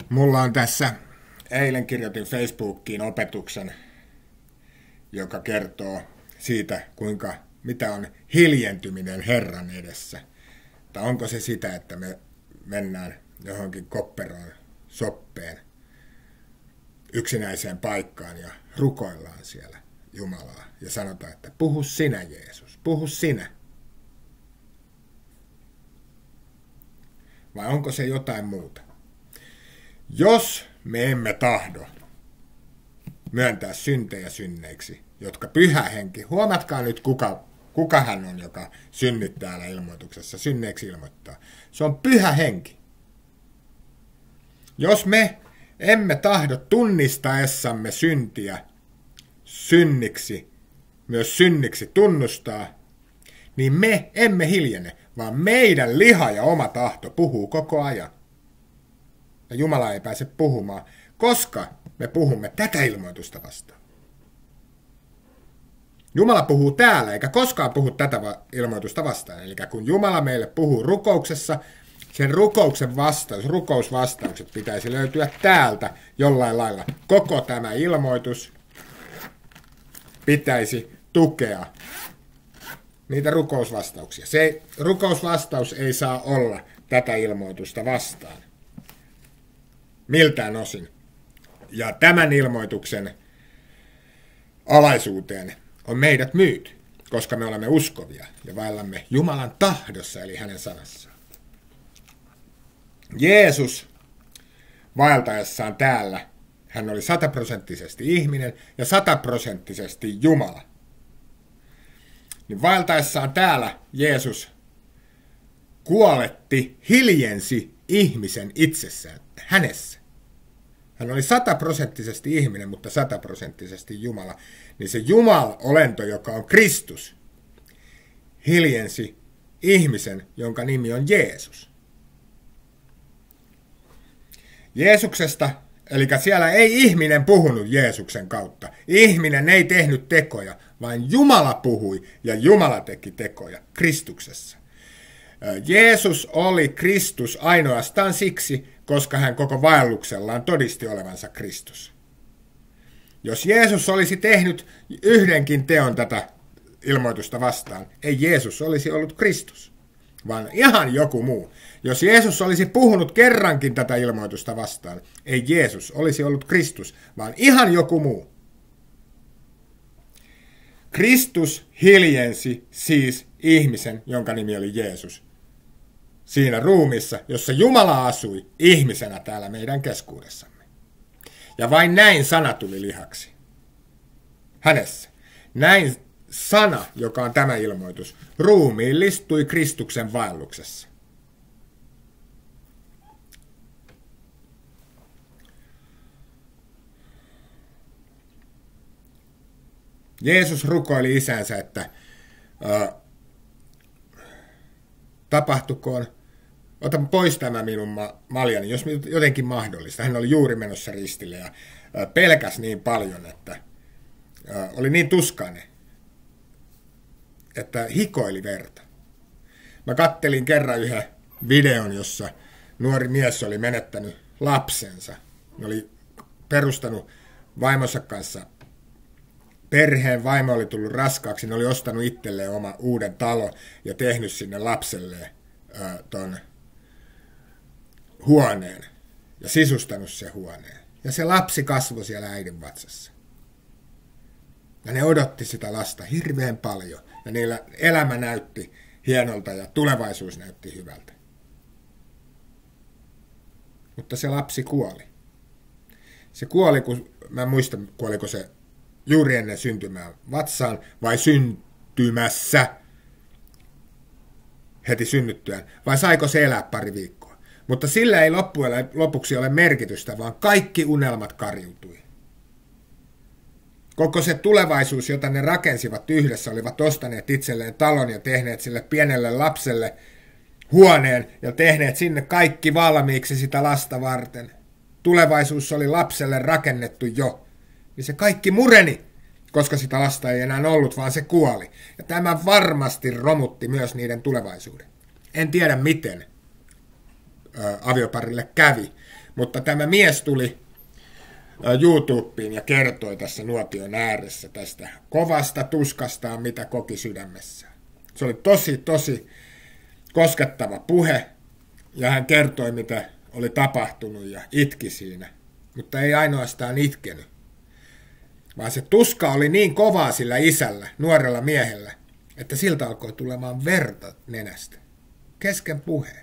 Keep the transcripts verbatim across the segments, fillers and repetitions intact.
Mulla on tässä, eilen kirjoitin Facebookiin opetuksen, joka kertoo siitä, kuinka, mitä on hiljentyminen Herran edessä. Tai onko se sitä, että me mennään johonkin kopperoon, soppeen, yksinäiseen paikkaan ja rukoillaan siellä Jumalaa. Ja sanotaan, että puhu sinä Jeesus, puhu sinä. Vai onko se jotain muuta? Jos me emme tahdo myöntää syntejä synneiksi, jotka Pyhä Henki, huomatkaa nyt kuka, kuka hän on, joka synnit täällä ilmoituksessa, synneiksi ilmoittaa. Se on Pyhä Henki. Jos me emme tahdo tunnistaessamme syntiä synniksi, myös synniksi tunnustaa, niin me emme hiljene, vaan meidän liha ja oma tahto puhuu koko ajan. Ja Jumala ei pääse puhumaan, koska me puhumme tätä ilmoitusta vastaan. Jumala puhuu täällä, eikä koskaan puhu tätä ilmoitusta vastaan. Eli kun Jumala meille puhuu rukouksessa, sen rukouksen vastaus, rukousvastaukset pitäisi löytyä täältä jollain lailla. Koko tämä ilmoitus pitäisi tukea niitä rukousvastauksia. Se rukousvastaus ei saa olla tätä ilmoitusta vastaan. Miltään osin. Ja tämän ilmoituksen alaisuuteen on meidät myyty, koska me olemme uskovia ja vaellamme Jumalan tahdossa, eli hänen sanassaan. Jeesus vaeltaessaan täällä, hän oli sataprosenttisesti ihminen ja sataprosenttisesti Jumala. Niin vaeltaessaan täällä Jeesus kuoletti, hiljensi ihmisen itsessään, hänessä. Hän oli sataprosenttisesti ihminen, mutta sataprosenttisesti Jumala. Niin se Jumala-olento, joka on Kristus, hiljensi ihmisen, jonka nimi on Jeesus. Jeesuksesta, eli siellä ei ihminen puhunut Jeesuksen kautta. Ihminen ei tehnyt tekoja, vaan Jumala puhui ja Jumala teki tekoja Kristuksessa. Jeesus oli Kristus ainoastaan siksi, koska hän koko vaelluksellaan todisti olevansa Kristus. Jos Jeesus olisi tehnyt yhdenkin teon tätä ilmoitusta vastaan, ei Jeesus olisi ollut Kristus, vaan ihan joku muu. Jos Jeesus olisi puhunut kerrankin tätä ilmoitusta vastaan, ei Jeesus olisi ollut Kristus, vaan ihan joku muu. Kristus hiljensi siis ihmisen, jonka nimi oli Jeesus, siinä ruumissa, jossa Jumala asui ihmisenä täällä meidän keskuudessamme. Ja vain näin sana tuli lihaksi. Hänessä. Näin sana, joka on tämä ilmoitus, ruumiillistui Kristuksen vaelluksessa. Jeesus rukoili isänsä, että äh, tapahtukoon, ota pois tämä minun ma- maljani, jos jotenkin mahdollista. Hän oli juuri menossa ristille ja äh, pelkäsi niin paljon, että äh, oli niin tuskainen, että hikoili verta. Mä kattelin kerran yhden videon, jossa nuori mies oli menettänyt lapsensa. Ne oli perustanut vaimonsa kanssa perheen, vaimo oli tullut raskaaksi, ne oli ostanut itselleen oma uuden talo ja tehnyt sinne lapselleen ää, ton huoneen ja sisustanut se huoneen. Ja se lapsi kasvoi siellä äidin vatsassa. Ja ne odotti sitä lasta hirveän paljon ja niillä elämä näytti hienolta ja tulevaisuus näytti hyvältä. Mutta se lapsi kuoli. Se kuoli, kun mä en muista, kuoliko se juuri ennen syntymää vatsaan vai syntymässä heti synnyttyään, vai saiko se elää pari viikkoa. Mutta sillä ei loppujen lopuksi ole merkitystä, vaan kaikki unelmat kariutui. Koko se tulevaisuus, jota ne rakensivat yhdessä, olivat ostaneet itselleen talon ja tehneet sille pienelle lapselle huoneen ja tehneet sinne kaikki valmiiksi sitä lasta varten. Tulevaisuus oli lapselle rakennettu jo. Niin se kaikki mureni, koska sitä lasta ei enää ollut, vaan se kuoli. Ja tämä varmasti romutti myös niiden tulevaisuuden. En tiedä miten ä, avioparille kävi, Mutta tämä mies tuli YouTubeen ja kertoi tässä nuotion ääressä tästä kovasta tuskastaan, mitä koki sydämessään. Se oli tosi, tosi koskettava puhe, ja hän kertoi, mitä oli tapahtunut, ja itki siinä. Mutta ei ainoastaan itkenyt, vaan se tuska oli niin kovaa sillä isällä, nuorella miehellä, että siltä alkoi tulemaan verta nenästä, kesken puheen.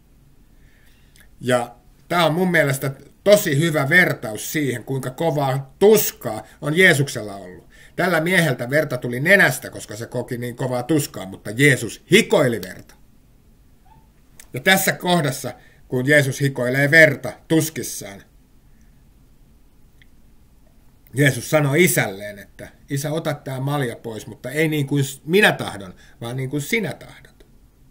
Ja tämä on mun mielestä tosi hyvä vertaus siihen, kuinka kovaa tuskaa on Jeesuksella ollut. Tällä mieheltä verta tuli nenästä, koska se koki niin kovaa tuskaa, mutta Jeesus hikoili verta. Ja tässä kohdassa, kun Jeesus hikoilee verta tuskissaan, Jeesus sanoi isälleen, että isä, ota tämä malja pois, mutta ei niin kuin minä tahdon, vaan niin kuin sinä tahdot.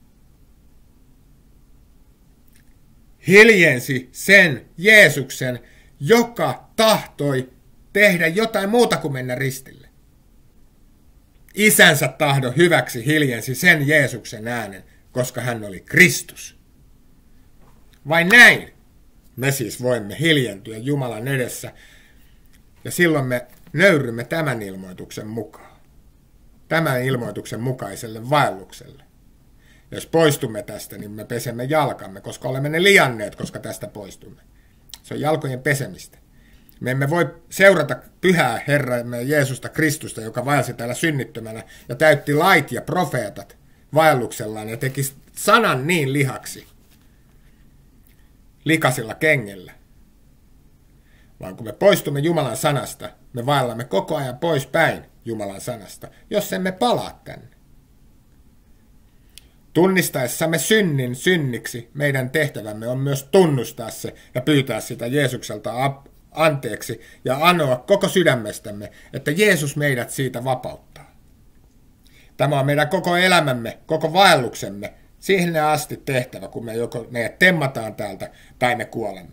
Hiljensi sen Jeesuksen, joka tahtoi tehdä jotain muuta kuin mennä ristille. Isänsä tahdon hyväksi hiljensi sen Jeesuksen äänen, koska hän oli Kristus. Vain näin me siis voimme hiljentyä Jumalan edessä, ja silloin me nöyrymme tämän ilmoituksen mukaan. Tämän ilmoituksen mukaiselle vaellukselle. Jos poistumme tästä, niin me pesemme jalkamme, koska olemme ne lianneet, koska tästä poistumme. Se on jalkojen pesemistä. Me emme voi seurata pyhää Herramme Jeesusta Kristusta, joka vaelsi täällä synnittömänä ja täytti lait ja profeetat vaelluksellaan ja teki sanan niin lihaksi, likasilla kengellä. Vaan kun me poistumme Jumalan sanasta, me vaellamme koko ajan pois päin Jumalan sanasta, jos emme palaa tänne. Tunnistaessamme synnin synniksi, meidän tehtävämme on myös tunnustaa se ja pyytää sitä Jeesukselta anteeksi ja anoa koko sydämestämme, että Jeesus meidät siitä vapauttaa. Tämä on meidän koko elämämme, koko vaelluksemme, siihen asti tehtävä, kun me joko meidät temmataan täältä tai me kuolemme.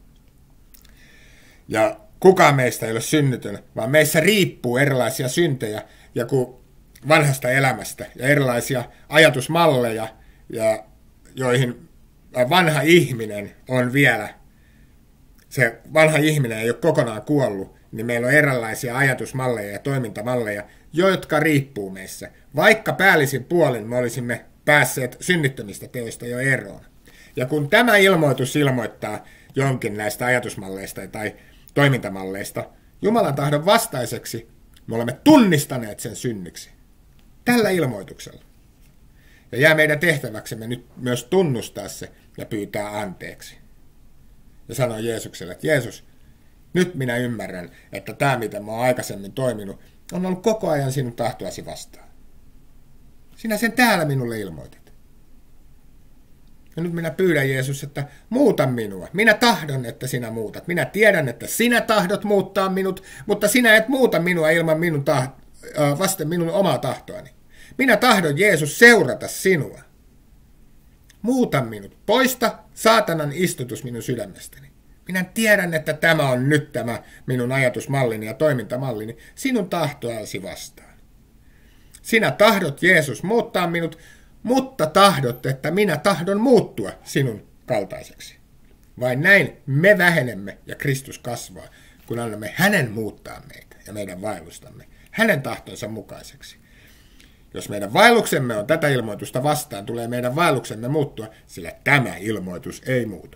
Ja kukaan meistä ei ole synnytön, vaan meissä riippuu erilaisia syntejä ja kun vanhasta elämästä ja erilaisia ajatusmalleja, ja joihin vanha ihminen on vielä, se vanha ihminen ei ole kokonaan kuollut, niin meillä on erilaisia ajatusmalleja ja toimintamalleja, jotka riippuu meissä. Vaikka päällisin puolin me olisimme päässeet synnittömistä teoista jo eroon. Ja kun tämä ilmoitus ilmoittaa jonkin näistä ajatusmalleista tai toimintamalleista Jumalan tahdon vastaiseksi, me olemme tunnistaneet sen synniksi. Tällä ilmoituksella. Ja jää meidän tehtäväksemme nyt myös tunnustaa se ja pyytää anteeksi. Ja sanoi Jeesukselle, että Jeesus, nyt minä ymmärrän, että tämä, mitä mä oon aikaisemmin toiminut, on ollut koko ajan sinun tahtoasi vastaan. Sinä sen täällä minulle ilmoitit. Ja nyt minä pyydän, Jeesus, että muuta minua. Minä tahdon, että sinä muutat. Minä tiedän, että sinä tahdot muuttaa minut, mutta sinä et muuta minua ilman minun taht- äh, vasten minun omaa tahtoani. Minä tahdon, Jeesus, seurata sinua. Muuta minut. Poista saatanan istutus minun sydämestäni. Minä tiedän, että tämä on nyt tämä minun ajatusmallini ja toimintamallini sinun tahtoasi vastaan. Sinä tahdot, Jeesus, muuttaa minut, mutta tahdot, että minä tahdon muuttua sinun kaltaiseksi. Vain näin me vähenemme ja Kristus kasvaa, kun annamme hänen muuttaa meitä ja meidän vaellustamme hänen tahtonsa mukaiseksi. Jos meidän vaelluksemme on tätä ilmoitusta vastaan, tulee meidän vaelluksemme muuttua, sillä tämä ilmoitus ei muutu.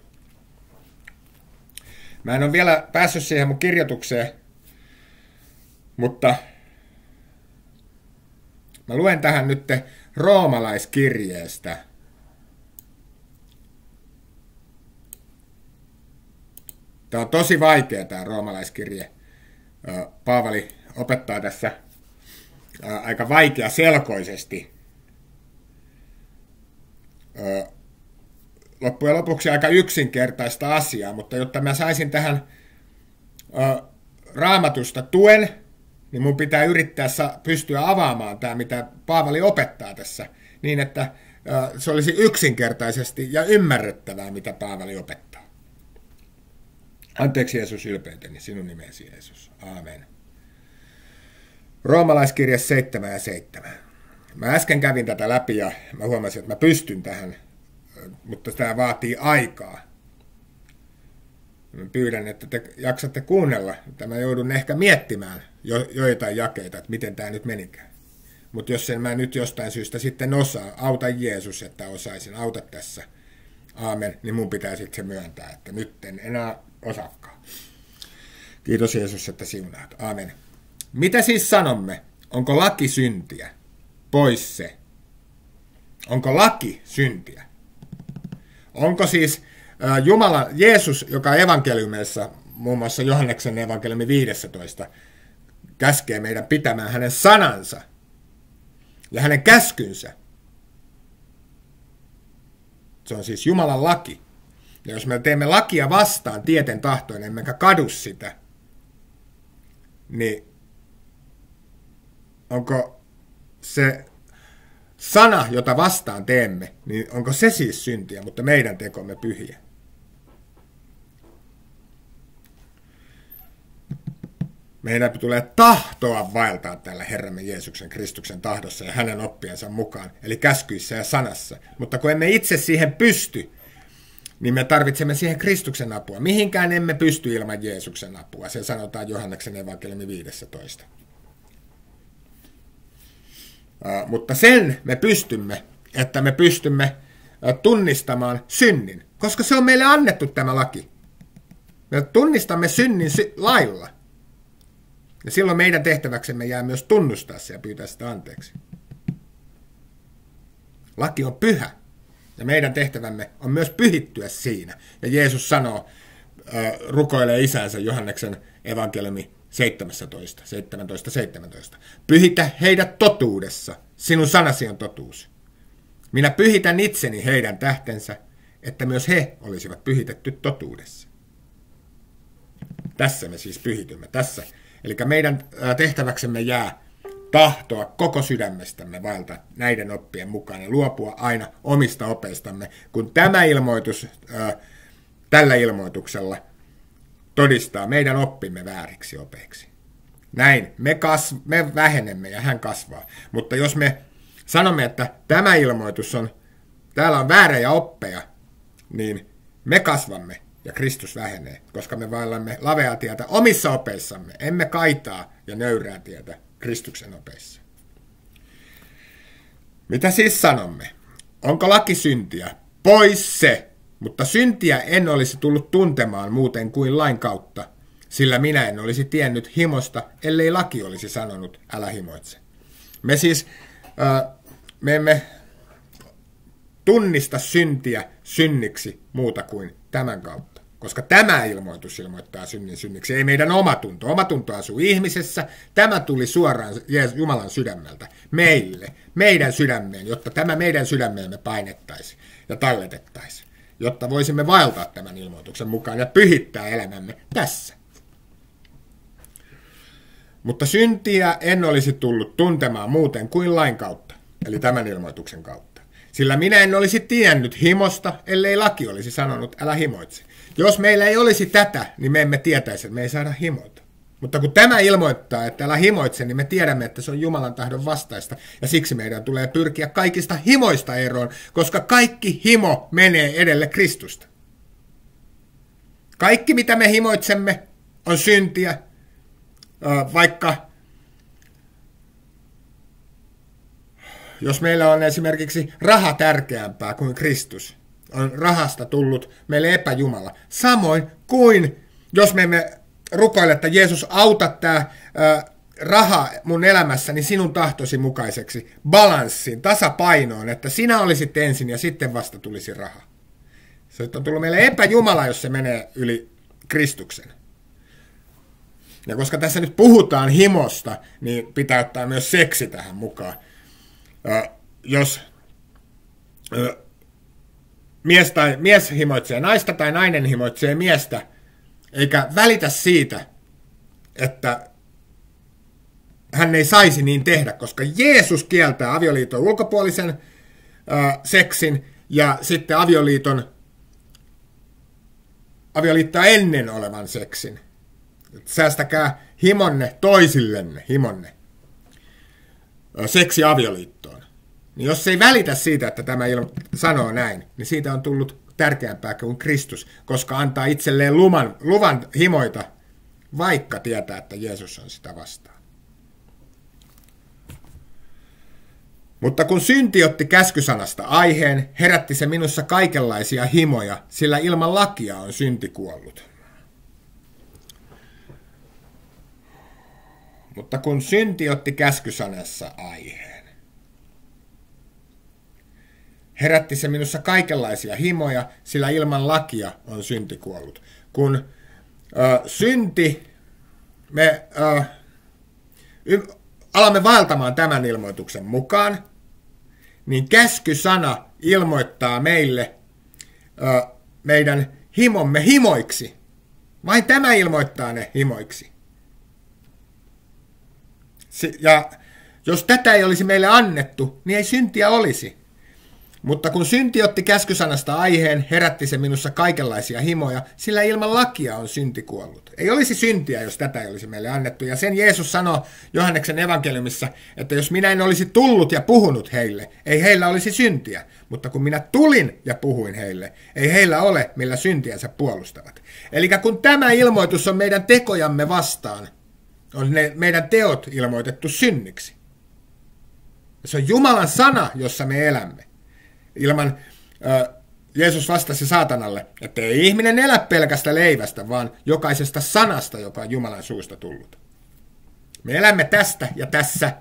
Mä en ole vielä päässyt siihen mun kirjoitukseen, mutta mä luen tähän nyt roomalaiskirjeestä. Tämä on tosi vaikea tämä roomalaiskirje. Paavali opettaa tässä aika vaikea selkoisesti. Loppujen lopuksi aika yksinkertaista asiaa, mutta jotta mä saisin tähän Raamatusta tuen, niin mun pitää yrittää pystyä avaamaan tämä, mitä Paavali opettaa tässä, niin että se olisi yksinkertaisesti ja ymmärrettävää, mitä Paavali opettaa. Anteeksi Jeesus ylpeyteni, sinun nimesi Jeesus. Aamen. Roomalaiskirje seitsemän ja seitsemän. Mä äsken kävin tätä läpi ja mä huomasin, että mä pystyn tähän, mutta tämä vaatii aikaa. Mä pyydän, että te jaksatte kuunnella. Mä joudun ehkä miettimään jo, joitain jakeita, että miten tämä nyt menikään. Mutta jos en mä nyt jostain syystä sitten osaa, auta Jeesus, että osaisin, auta tässä, aamen, niin mun pitää sitten se myöntää, että nyt en enää osaakaan. Kiitos Jeesus, että siunaat, aamen. Mitä siis sanomme? Onko laki syntiä? Pois se. Onko laki syntiä? Onko siis äh, Jumala, Jeesus, joka evankeliumeissa, muun muassa Johanneksen evankeliumi viisitoista, käskee meidän pitämään hänen sanansa ja hänen käskynsä. Se on siis Jumalan laki. Ja jos me teemme lakia vastaan tieten tahtoin, emmekä kadu sitä, niin onko se sana, jota vastaan teemme, niin onko se siis syntiä, mutta meidän tekomme pyhiä? Meidän tulee tahtoa vaeltaa tällä Herramme Jeesuksen Kristuksen tahdossa ja hänen oppiensa mukaan, eli käskyissä ja sanassa. Mutta kun emme itse siihen pysty, niin me tarvitsemme siihen Kristuksen apua. Mihinkään emme pysty ilman Jeesuksen apua. Se sanotaan Johanneksen evankeliumi viisitoista. Uh, mutta sen me pystymme, että me pystymme uh, tunnistamaan synnin, koska se on meille annettu tämä laki. Me tunnistamme synnin sy- lailla. Ja silloin meidän tehtäväksemme jää myös tunnustaa se ja pyytää sitä anteeksi. Laki on pyhä. Ja meidän tehtävämme on myös pyhittyä siinä. Ja Jeesus sanoo, äh, rukoilee isänsä Johanneksen evankeliumi seitsemäntoista, seitsemäntoista, seitsemäntoista. Pyhitä heidät totuudessa, sinun sanasi on totuus. Minä pyhitän itseni heidän tähtensä, että myös he olisivat pyhitetty totuudessa. Tässä me siis pyhitymme, tässä. Eli meidän tehtäväksemme jää tahtoa koko sydämestämme vaeltaa näiden oppien mukaan ja luopua aina omista opeistamme, kun tämä ilmoitus ää, tällä ilmoituksella todistaa meidän oppimme vääriksi opeiksi. Näin, me, kasv- me vähenemme ja hän kasvaa. Mutta jos me sanomme, että tämä ilmoitus on, täällä on väärejä oppeja, niin me kasvamme ja Kristus vähenee, koska me vaellamme laveaa tietä omissa opeissamme, emme kaitaa ja nöyrää tietä Kristuksen opeissa. Mitä siis sanomme? Onko laki syntiä? Pois se! Mutta syntiä en olisi tullut tuntemaan muuten kuin lain kautta, sillä minä en olisi tiennyt himosta, ellei laki olisi sanonut, älä himoitse. Me siis, äh, me emme tunnista syntiä synniksi muuta kuin tämän kautta. Koska tämä ilmoitus ilmoittaa synnin synniksi, ei meidän omatunto. Omatunto asuu ihmisessä. Tämä tuli suoraan Jumalan sydämeltä meille, meidän sydämeen, jotta tämä meidän sydämeemme painettaisiin ja talletettaisiin, jotta voisimme vaeltaa tämän ilmoituksen mukaan ja pyhittää elämämme tässä. Mutta syntiä en olisi tullut tuntemaan muuten kuin lain kautta, eli tämän ilmoituksen kautta. Sillä minä en olisi tiennyt himosta, ellei laki olisi sanonut, älä himoitse. Jos meillä ei olisi tätä, niin me emme tietäisi, että me ei saada himoita. Mutta kun tämä ilmoittaa, että älä himoitse, niin me tiedämme, että se on Jumalan tahdon vastaista. Ja siksi meidän tulee pyrkiä kaikista himoista eroon, koska kaikki himo menee edelle Kristusta. Kaikki, mitä me himoitsemme, on syntiä, vaikka jos meillä on esimerkiksi raha tärkeämpää kuin Kristus, on rahasta tullut meille epäjumala. Samoin kuin jos me emme rukoile, että Jeesus auta tämä raha mun elämässäni sinun tahtosi mukaiseksi, balanssiin, tasapainoon, että sinä olisit ensin ja sitten vasta tulisi raha. Se on tullut meille epäjumala, jos se menee yli Kristuksen. Ja koska tässä nyt puhutaan himosta, niin pitää ottaa myös seksi tähän mukaan. Ö, jos ö, mies, tai, mies himoitsee naista tai nainen himoitsee miestä, eikä välitä siitä, että hän ei saisi niin tehdä, koska Jeesus kieltää avioliiton ulkopuolisen ö, seksin ja sitten avioliiton avioliittoa ennen olevan seksin. Säästäkää himonne toisillenne, himonne, seksi avioliittoon. Niin jos ei välitä siitä, että tämä ilma sanoo näin, niin siitä on tullut tärkeämpää kuin Kristus, koska antaa itselleen luvan, luvan himoita, vaikka tietää, että Jeesus on sitä vastaan. Mutta kun synti otti käskysanasta aiheen, herätti se minussa kaikenlaisia himoja, sillä ilman lakia on synti kuollut. Mutta kun synti otti käskysanassa aiheen, herätti se minussa kaikenlaisia himoja, sillä ilman lakia on synti kuollut. Kun ö, synti, me ö, y, alamme vaeltamaan tämän ilmoituksen mukaan, niin käskysana ilmoittaa meille ö, meidän himomme himoiksi. Vain tämä ilmoittaa ne himoiksi. Ja jos tätä ei olisi meille annettu, niin ei syntiä olisi. Mutta kun synti otti käskysanasta aiheen, herätti se minussa kaikenlaisia himoja, sillä ilman lakia on synti kuollut. Ei olisi syntiä, jos tätä ei olisi meille annettu. Ja sen Jeesus sanoi Johanneksen evankeliumissa, että jos minä en olisi tullut ja puhunut heille, ei heillä olisi syntiä. Mutta kun minä tulin ja puhuin heille, ei heillä ole, millä syntiänsä puolustavat. Eli kun tämä ilmoitus on meidän tekojamme vastaan, on ne meidän teot ilmoitettu synniksi. Se on Jumalan sana, jossa me elämme. Ilman, äh, Jeesus vastasi saatanalle, että ei ihminen elä pelkästä leivästä, vaan jokaisesta sanasta, joka on Jumalan suusta tullut. Me elämme tästä ja tässä.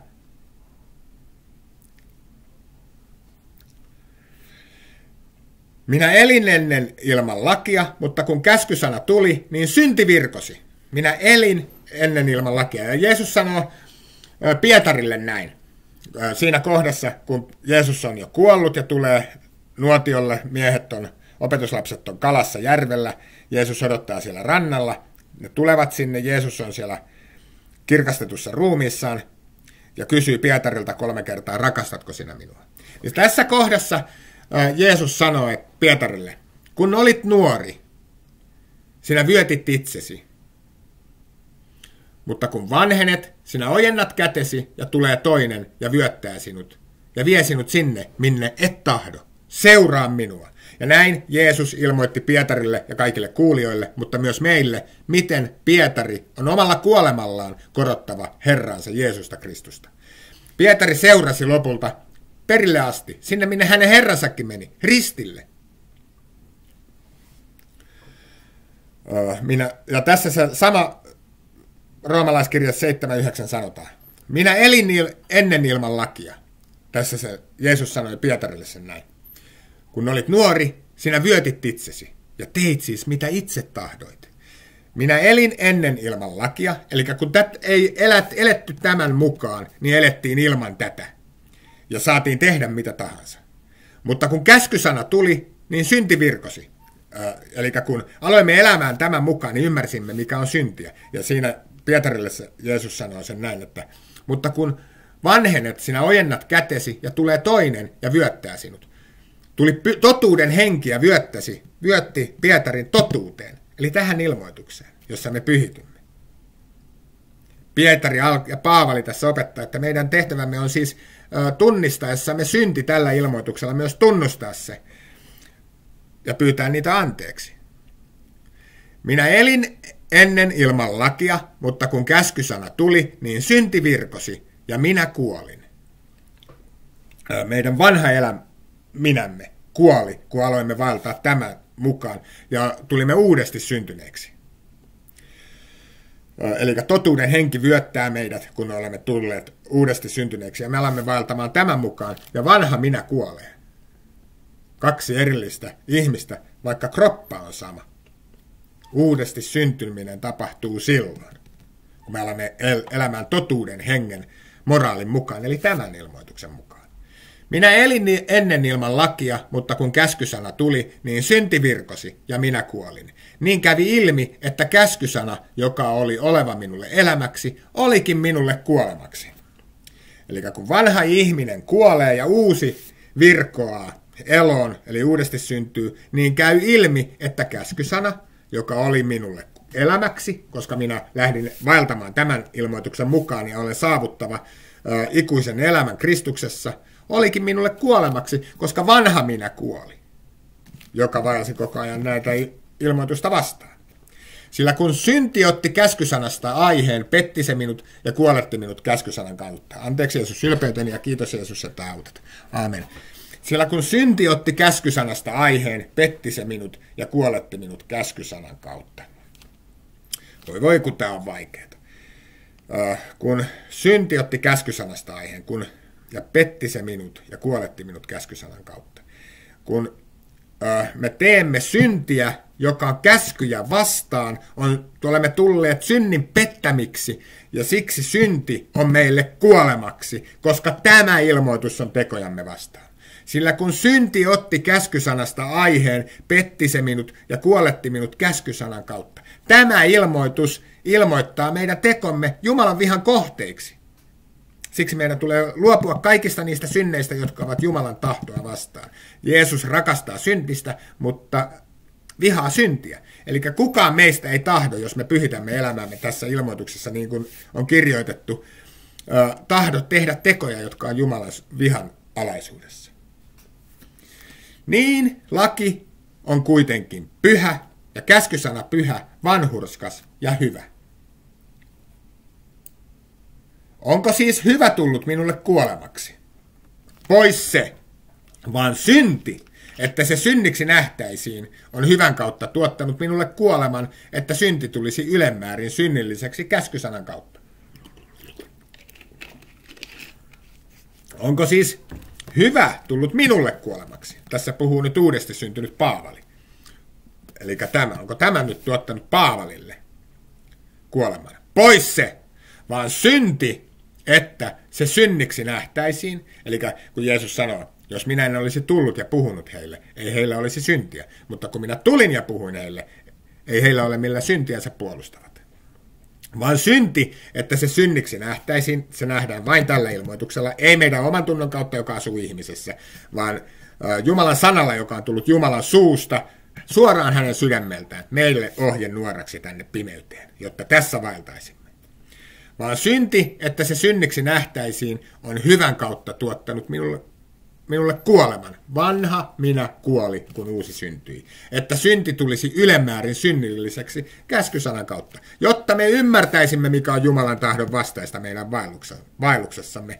Minä elin ennen ilman lakia, mutta kun käskysana tuli, niin synti virkosi. Minä elin ennen ilman lakia. Ja Jeesus sanoo Pietarille näin. Siinä kohdassa, kun Jeesus on jo kuollut ja tulee nuotiolle, miehet on, opetuslapset on kalassa järvellä, Jeesus odottaa siellä rannalla, ne tulevat sinne, Jeesus on siellä kirkastetussa ruumiissaan ja kysyy Pietarilta kolme kertaa, rakastatko sinä minua? Ja tässä kohdassa Jeesus sanoo Pietarille, kun olit nuori, sinä vyötit itsesi. Mutta kun vanhenet, sinä ojennat kätesi ja tulee toinen ja vyöttää sinut ja vie sinut sinne, minne et tahdo. Seuraa minua. Ja näin Jeesus ilmoitti Pietarille ja kaikille kuulijoille, mutta myös meille, miten Pietari on omalla kuolemallaan korottava Herransa Jeesusta Kristusta. Pietari seurasi lopulta perille asti, sinne minne hänen Herransakin meni, ristille. Minä, ja tässä se sama roomalaiskirjassa seitsemän yhdeksän sanotaan. Minä elin ennen ilman lakia. Tässä se Jeesus sanoi Pietarille sen näin. Kun olit nuori, sinä vyötit itsesi ja teit siis mitä itse tahdoit. Minä elin ennen ilman lakia, eli kun tät ei elät, eletty tämän mukaan, niin elettiin ilman tätä. Ja saatiin tehdä mitä tahansa. Mutta kun käskysana tuli, niin synti virkosi. Äh, eli kun aloimme elämään tämän mukaan, niin ymmärsimme, mikä on syntiä. Ja siinä Pietarille Jeesus sanoo sen näin, että mutta kun vanhenet, sinä ojennat kätesi ja tulee toinen ja vyöttää sinut. Tuli totuuden henki ja vyöttäsi, vyötti Pietarin totuuteen, eli tähän ilmoitukseen, jossa me pyhitymme. Pietari ja Paavali tässä opettaa, että meidän tehtävämme on siis tunnistaessamme synti tällä ilmoituksella myös tunnustaa se ja pyytää niitä anteeksi. Minä elin ennen ilman lakia, mutta kun käskysana tuli, niin synti virkosi ja minä kuolin. Meidän vanha eläminämme kuoli, kun aloimme vaeltaa tämän mukaan ja tulimme uudesti syntyneeksi. Eli totuuden henki vyöttää meidät, kun olemme tulleet uudesti syntyneeksi ja me alamme vaeltamaan tämän mukaan ja vanha minä kuolee. Kaksi erillistä ihmistä, vaikka kroppa on sama. Uudesti syntyminen tapahtuu silloin, kun me alamme el- elämään totuuden hengen moraalin mukaan, eli tämän ilmoituksen mukaan. Minä elin ennen ilman lakia, mutta kun käskysana tuli, niin synti virkosi ja minä kuolin. Niin kävi ilmi, että käskysana, joka oli oleva minulle elämäksi, olikin minulle kuolemaksi. Eli kun vanha ihminen kuolee ja uusi virkoaa eloon, eli uudesti syntyy, niin käy ilmi, että käskysana, joka oli minulle elämäksi, koska minä lähdin vaeltamaan tämän ilmoituksen mukaan ja olen saavuttava ä, ikuisen elämän Kristuksessa, olikin minulle kuolemaksi, koska vanha minä kuoli. joka vaelsi koko ajan näitä ilmoitusta vastaan. Sillä kun synti otti käskysanasta aiheen, petti se minut ja kuoletti minut käskysanan kautta. Anteeksi Jeesus ylpeyteni ja kiitos Jeesus, että autat. Aamen. Sillä kun synti otti käskysanasta aiheen, petti se minut ja kuoletti minut käskysanan kautta. Voi voi, kun tämä on vaikeaa. Uh, kun synti otti käskysanasta aiheen, kun, ja petti se minut ja kuoletti minut käskysanan kautta. Kun uh, me teemme syntiä, joka on käskyjä vastaan, on, olemme tulleet synnin pettämiksi, ja siksi synti on meille kuolemaksi, koska tämä ilmoitus on tekojamme vastaan. Sillä kun synti otti käskysanasta aiheen, petti se minut ja kuoletti minut käskysanan kautta. Tämä ilmoitus ilmoittaa meidän tekomme Jumalan vihan kohteiksi. Siksi meidän tulee luopua kaikista niistä synneistä, jotka ovat Jumalan tahtoa vastaan. Jeesus rakastaa syntistä, mutta vihaa syntiä. Eli kukaan meistä ei tahdo, jos me pyhitämme elämäämme tässä ilmoituksessa, niin kuin on kirjoitettu, tahdo tehdä tekoja, jotka on Jumalan vihan alaisuudessa. Niin laki on kuitenkin pyhä ja käskysana pyhä, vanhurskas ja hyvä. Onko siis hyvä tullut minulle kuolemaksi? Pois se, vaan synti, että se synniksi nähtäisiin, on hyvän kautta tuottanut minulle kuoleman, että synti tulisi ylemmäärin synnilliseksi käskysanan kautta. Onko siis hyvä tullut minulle kuolemaksi? Tässä puhuu nyt uudesti syntynyt Paavali. Eli tämä, onko tämä nyt tuottanut Paavalille kuoleman? Pois se, vaan synti, että se synniksi nähtäisiin. Eli kun Jeesus sanoo, jos minä en olisi tullut ja puhunut heille, ei heillä olisi syntiä. Mutta kun minä tulin ja puhuin heille, ei heillä ole millä syntiänsä puolustavat. Vaan synti, että se synniksi nähtäisiin, se nähdään vain tällä ilmoituksella, ei meidän oman tunnon kautta, joka asuu ihmisessä, vaan Jumalan sanalla, joka on tullut Jumalan suusta, suoraan hänen sydämeltään, meille ohjenuoraksi tänne pimeyteen, jotta tässä vaeltaisimme. Vaan synti, että se synniksi nähtäisiin, on hyvän kautta tuottanut minulle, minulle kuoleman. Vanha minä kuoli, kun uusi syntyi. Että synti tulisi ylemmäärin synnilliseksi käskysanan kautta, jotta me ymmärtäisimme, mikä on Jumalan tahdon vastaista meidän vaelluksessamme.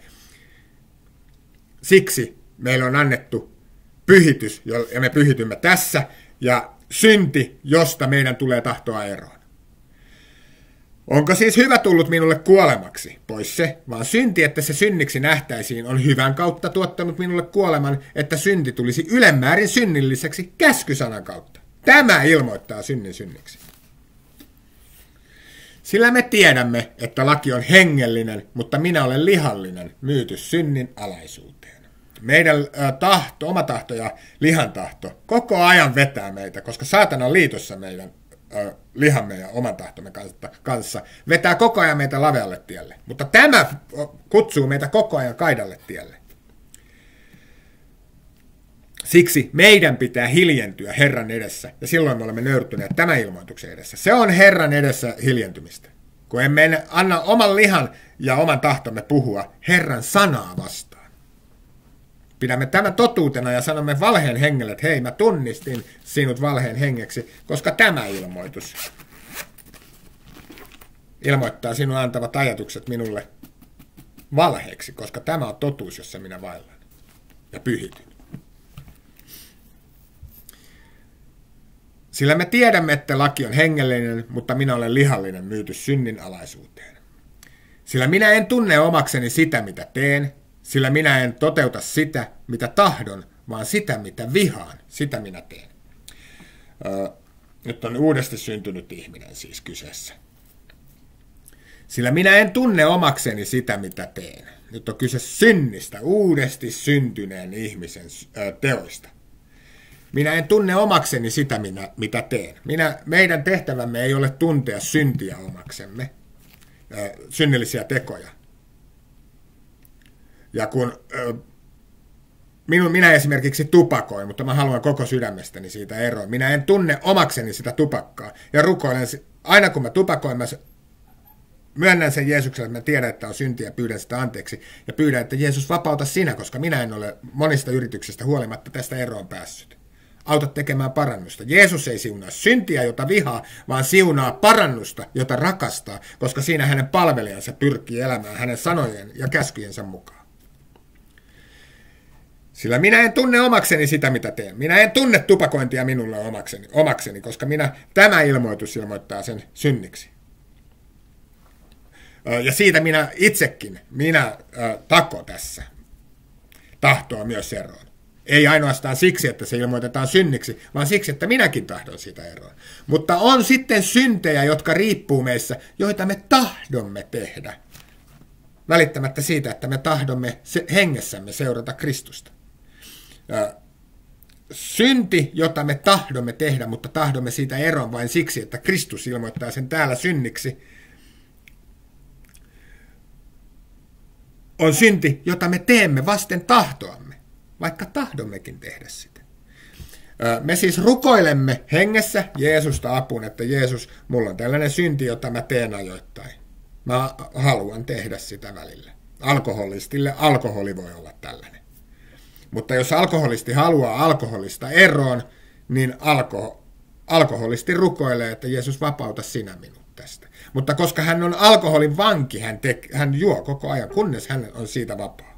Siksi meillä on annettu pyhitys, ja me pyhitymme tässä, ja synti, josta meidän tulee tahtoa eroon. Onko siis hyvä tullut minulle kuolemaksi? Pois se, vaan synti, että se synniksi nähtäisiin, on hyvän kautta tuottanut minulle kuoleman, että synti tulisi ylemmäärin synnilliseksi käskysanan kautta. Tämä ilmoittaa synnin synniksi. Sillä me tiedämme, että laki on hengellinen, mutta minä olen lihallinen, myyty synnin alaisuuteen. Meidän tahto, oma tahto ja lihan tahto koko ajan vetää meitä, koska saatana on liitossa meidän lihamme ja oman tahtomme kanssa, vetää koko ajan meitä lavealle tielle. Mutta tämä kutsuu meitä koko ajan kaidalle tielle. Siksi meidän pitää hiljentyä Herran edessä, ja silloin me olemme nöyrtyneet tämän ilmoituksen edessä. Se on Herran edessä hiljentymistä. Kun emme anna oman lihan ja oman tahtomme puhua Herran sanaa vastaan. Pidämme tämän totuutena ja sanomme valheen hengelle, että hei, mä tunnistin sinut valheen hengeksi, koska tämä ilmoitus ilmoittaa sinun antavat ajatukset minulle valheeksi, koska tämä on totuus, jossa minä vaellan ja pyhityn. Sillä me tiedämme, että laki on hengellinen, mutta minä olen lihallinen, myyty synnin alaisuuteen. Sillä minä en tunne omakseni sitä, mitä teen, sillä minä en toteuta sitä, mitä tahdon, vaan sitä, mitä vihaan, sitä minä teen. Öö, nyt on uudesti syntynyt ihminen siis kyseessä. Sillä minä en tunne omakseni sitä, mitä teen. Nyt on kyse synnistä, uudesti syntyneen ihmisen öö, teoista. Minä en tunne omakseni sitä, minä, mitä teen. Minä, meidän tehtävämme ei ole tuntea syntiä omaksemme, öö, synnillisiä tekoja. Ja kun ö, minun, minä esimerkiksi tupakoin, mutta mä haluan koko sydämestäni siitä eroon. Minä en tunne omakseni sitä tupakkaa. Ja rukoilen, aina kun mä tupakoin, mä myönnän sen Jeesukselle, että mä tiedän, että on syntiä, ja pyydän sitä anteeksi. Ja pyydän, että Jeesus vapauta sinä, koska minä en ole monista yrityksistä huolimatta tästä eroon päässyt. auta tekemään parannusta. Jeesus ei siunaa syntiä, jota vihaa, vaan siunaa parannusta, jota rakastaa, koska siinä hänen palvelijansa pyrkii elämään hänen sanojen ja käskyjensä mukaan. Sillä minä en tunne omakseni sitä, mitä teen. Minä en tunne tupakointia minulle omakseni, omakseni koska minä, tämä ilmoitus ilmoittaa sen synniksi. Ja siitä minä itsekin, minä äh, tako tässä, tahtoa myös eroon. Ei ainoastaan siksi, että se ilmoitetaan synniksi, vaan siksi, että minäkin tahdon sitä eroon. Mutta on sitten syntejä, jotka riippuu meissä, joita me tahdomme tehdä. Välittämättä siitä, että me tahdomme hengessämme seurata Kristusta. Synti, jota me tahdomme tehdä, mutta tahdomme siitä eroon vain siksi, että Kristus ilmoittaa sen täällä synniksi, on synti, jota me teemme vasten tahtoamme, vaikka tahdommekin tehdä sitä. Me siis rukoilemme hengessä Jeesusta apuun, että Jeesus, mulla on tällainen synti, jota mä teen ajoittain. Mä haluan tehdä sitä välillä. Alkoholistille alkoholi voi olla tällainen. Mutta jos alkoholisti haluaa alkoholista eroon, niin alko, alkoholisti rukoilee, että Jeesus vapauta sinä minut tästä. Mutta koska hän on alkoholin vanki, hän, te, hän juo koko ajan, kunnes hän on siitä vapaa.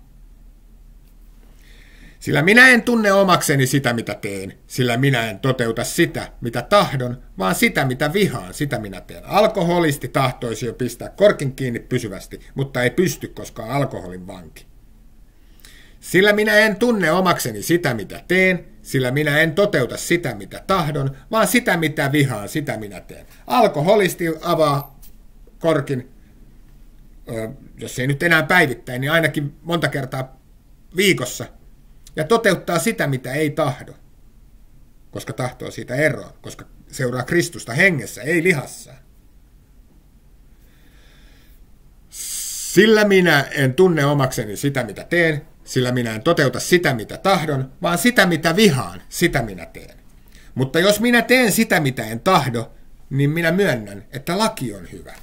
Sillä minä en tunne omakseni sitä, mitä teen, sillä minä en toteuta sitä, mitä tahdon, vaan sitä, mitä vihaan, sitä minä teen. Alkoholisti tahtoisi jo pistää korkin kiinni pysyvästi, mutta ei pysty, koska on alkoholin vanki. Sillä minä en tunne omakseni sitä, mitä teen, sillä minä en toteuta sitä, mitä tahdon, vaan sitä, mitä vihaan, sitä minä teen. Alkoholisti avaa korkin, jos ei nyt enää päivittäin, niin ainakin monta kertaa viikossa, ja toteuttaa sitä, mitä ei tahdo, koska tahtoo siitä eroon, koska seuraa Kristusta hengessä, ei lihassaan. Sillä minä en tunne omakseni sitä, mitä teen, sillä minä en toteuta sitä, mitä tahdon, vaan sitä, mitä vihaan, sitä minä teen. Mutta jos minä teen sitä, mitä en tahdo, niin minä myönnän, että laki on hyvä.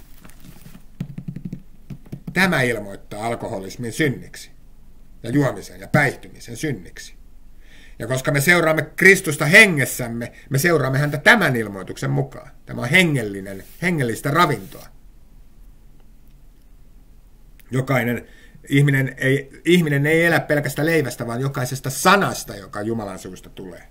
Tämä ilmoittaa alkoholismin synniksi ja juomisen ja päihtymisen synniksi. Ja koska me seuraamme Kristusta hengessämme, me seuraamme häntä tämän ilmoituksen mukaan. Tämä on hengellinen, hengellistä ravintoa. Jokainen ihminen ei, ihminen ei elä pelkästä leivästä, vaan jokaisesta sanasta, joka Jumalan suusta tulee.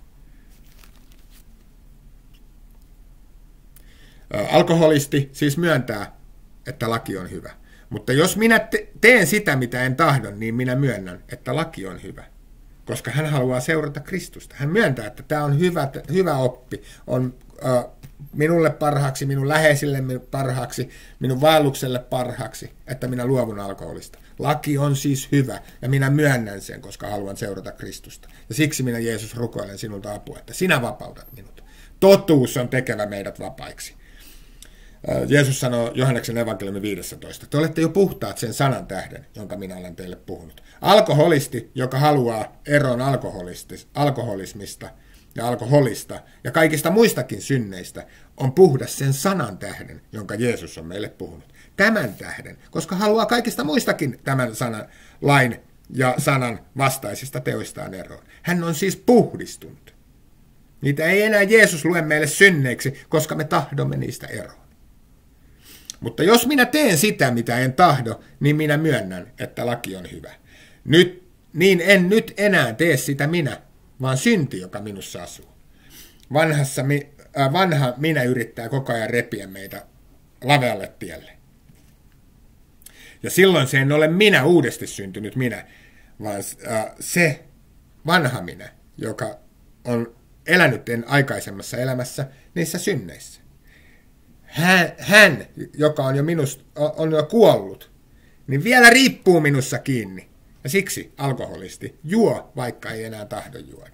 Alkoholisti siis myöntää, että laki on hyvä. Mutta jos minä te- teen sitä, mitä en tahdon, niin minä myönnän, että laki on hyvä. Koska hän haluaa seurata Kristusta. Hän myöntää, että tämä on hyvä, hyvä oppi. On äh, minulle parhaaksi, minun läheisillemme parhaaksi, minun vaellukselle parhaaksi, että minä luovun alkoholista. Laki on siis hyvä, ja minä myönnän sen, koska haluan seurata Kristusta. Ja siksi minä, Jeesus, rukoilen sinulta apua, että sinä vapautat minut. Totuus on tekevä meidät vapaiksi. Jeesus sanoo Johanneksen evankeliumin viisitoista. Te olette jo puhtaat sen sanan tähden, jonka minä olen teille puhunut. Alkoholisti, joka haluaa eroon alkoholismista ja alkoholista ja kaikista muistakin synneistä, on puhdas sen sanan tähden, jonka Jeesus on meille puhunut. Tämän tähden, koska haluaa kaikista muistakin tämän sanan, lain ja sanan vastaisista teoistaan eroon. Hän on siis puhdistunut. Niitä ei enää Jeesus lue meille synneiksi, koska me tahdomme niistä eroon. Mutta jos minä teen sitä, mitä en tahdo, niin minä myönnän, että laki on hyvä. Nyt, niin en nyt enää tee sitä minä, vaan synti, joka minussa asuu. Vanhassa, äh, vanha minä yrittää koko ajan repiä meitä lavealle tielle. Ja silloin se en ole minä uudesti syntynyt minä, vaan äh, se vanha minä, joka on elänyt aikaisemmassa elämässä niissä synneissä. Hän, hän joka on jo, minust, on jo kuollut, niin vielä riippuu minussa kiinni. Ja siksi alkoholisti juo, vaikka ei enää tahdo juoda.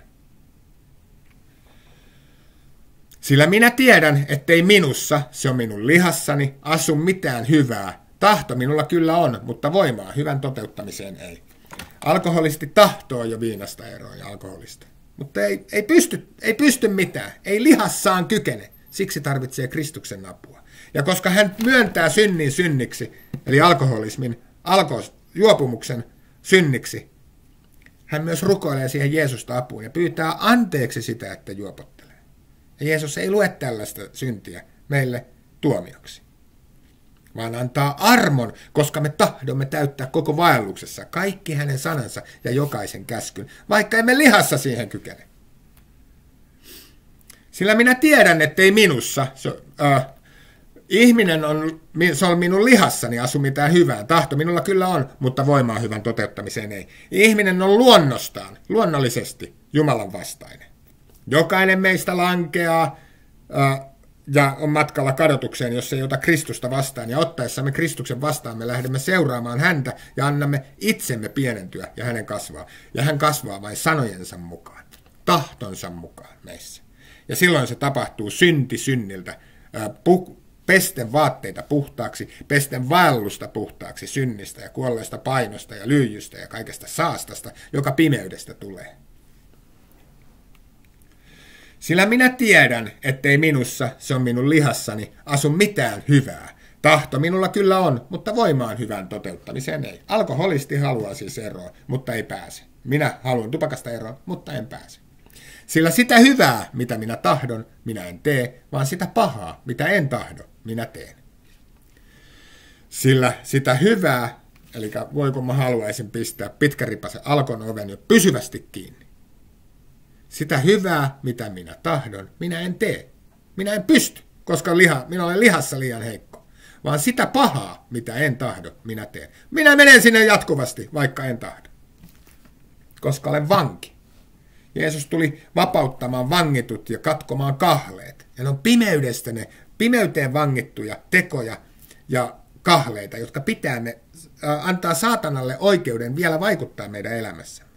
Sillä minä tiedän, ettei minussa, se on minun lihassani, asu mitään hyvää. Tahto minulla kyllä on, mutta voimaa hyvän toteuttamiseen ei. Alkoholisti tahtoo jo viinasta eroon ja alkoholista. Mutta ei, ei, pysty, ei pysty mitään, ei lihassaan kykene. Siksi tarvitsee Kristuksen apua. Ja koska hän myöntää synnin synniksi, eli alkoholismin, alko, juopumuksen synniksi, hän myös rukoilee siihen Jeesusta apuun ja pyytää anteeksi sitä, että juopottelee. Ja Jeesus ei lue tällaista syntiä meille tuomioksi, vaan antaa armon, koska me tahdomme täyttää koko vaelluksessa kaikki hänen sanansa ja jokaisen käskyn, vaikka emme lihassa siihen kykene. Sillä minä tiedän, ettei minussa, se, äh, ihminen on, se on minun lihassani asu mitään hyvää. Tahto minulla kyllä on, mutta voimaa hyvän toteuttamiseen ei. Ihminen on luonnostaan, luonnollisesti, Jumalan vastainen. Jokainen meistä lankeaa äh, ja on matkalla kadotukseen, jos ei ota Kristusta vastaan. Ja ottaessamme Kristuksen vastaan me lähdemme seuraamaan häntä ja annamme itsemme pienentyä ja hänen kasvaa. Ja hän kasvaa vain sanojensa mukaan, tahtonsa mukaan meissä. Ja silloin se tapahtuu synti synniltä, äh, pu- pesten vaatteita puhtaaksi, pesten vaellusta puhtaaksi synnistä ja kuolleesta painosta ja lyijystä ja kaikesta saastasta, joka pimeydestä tulee. Sillä minä tiedän, ettei minussa, se on minun lihassani, asu mitään hyvää. Tahto minulla kyllä on, mutta voimaan hyvän toteuttamiseen ei. Alkoholisti haluaa siis eroa, mutta ei pääse. Minä haluan tupakasta eroa, mutta en pääse. Sillä sitä hyvää, mitä minä tahdon, minä en tee, vaan sitä pahaa, mitä en tahdo, minä teen. Sillä sitä hyvää, eli voiko mä haluaisin pistää pitkäripaisen Alkon oven jo pysyvästi kiinni. Sitä hyvää, mitä minä tahdon, minä en tee. Minä en pysty, koska liha, minä olen lihassa liian heikko. Vaan sitä pahaa, mitä en tahdo, minä teen. Minä menen sinne jatkuvasti, vaikka en tahdo. Koska olen vanki. Jeesus tuli vapauttamaan vangitut ja katkomaan kahleet. Ja ne on pimeydestä ne, pimeyteen vangittuja tekoja ja kahleita, jotka pitää ne, äh, antaa saatanalle oikeuden vielä vaikuttaa meidän elämässämme.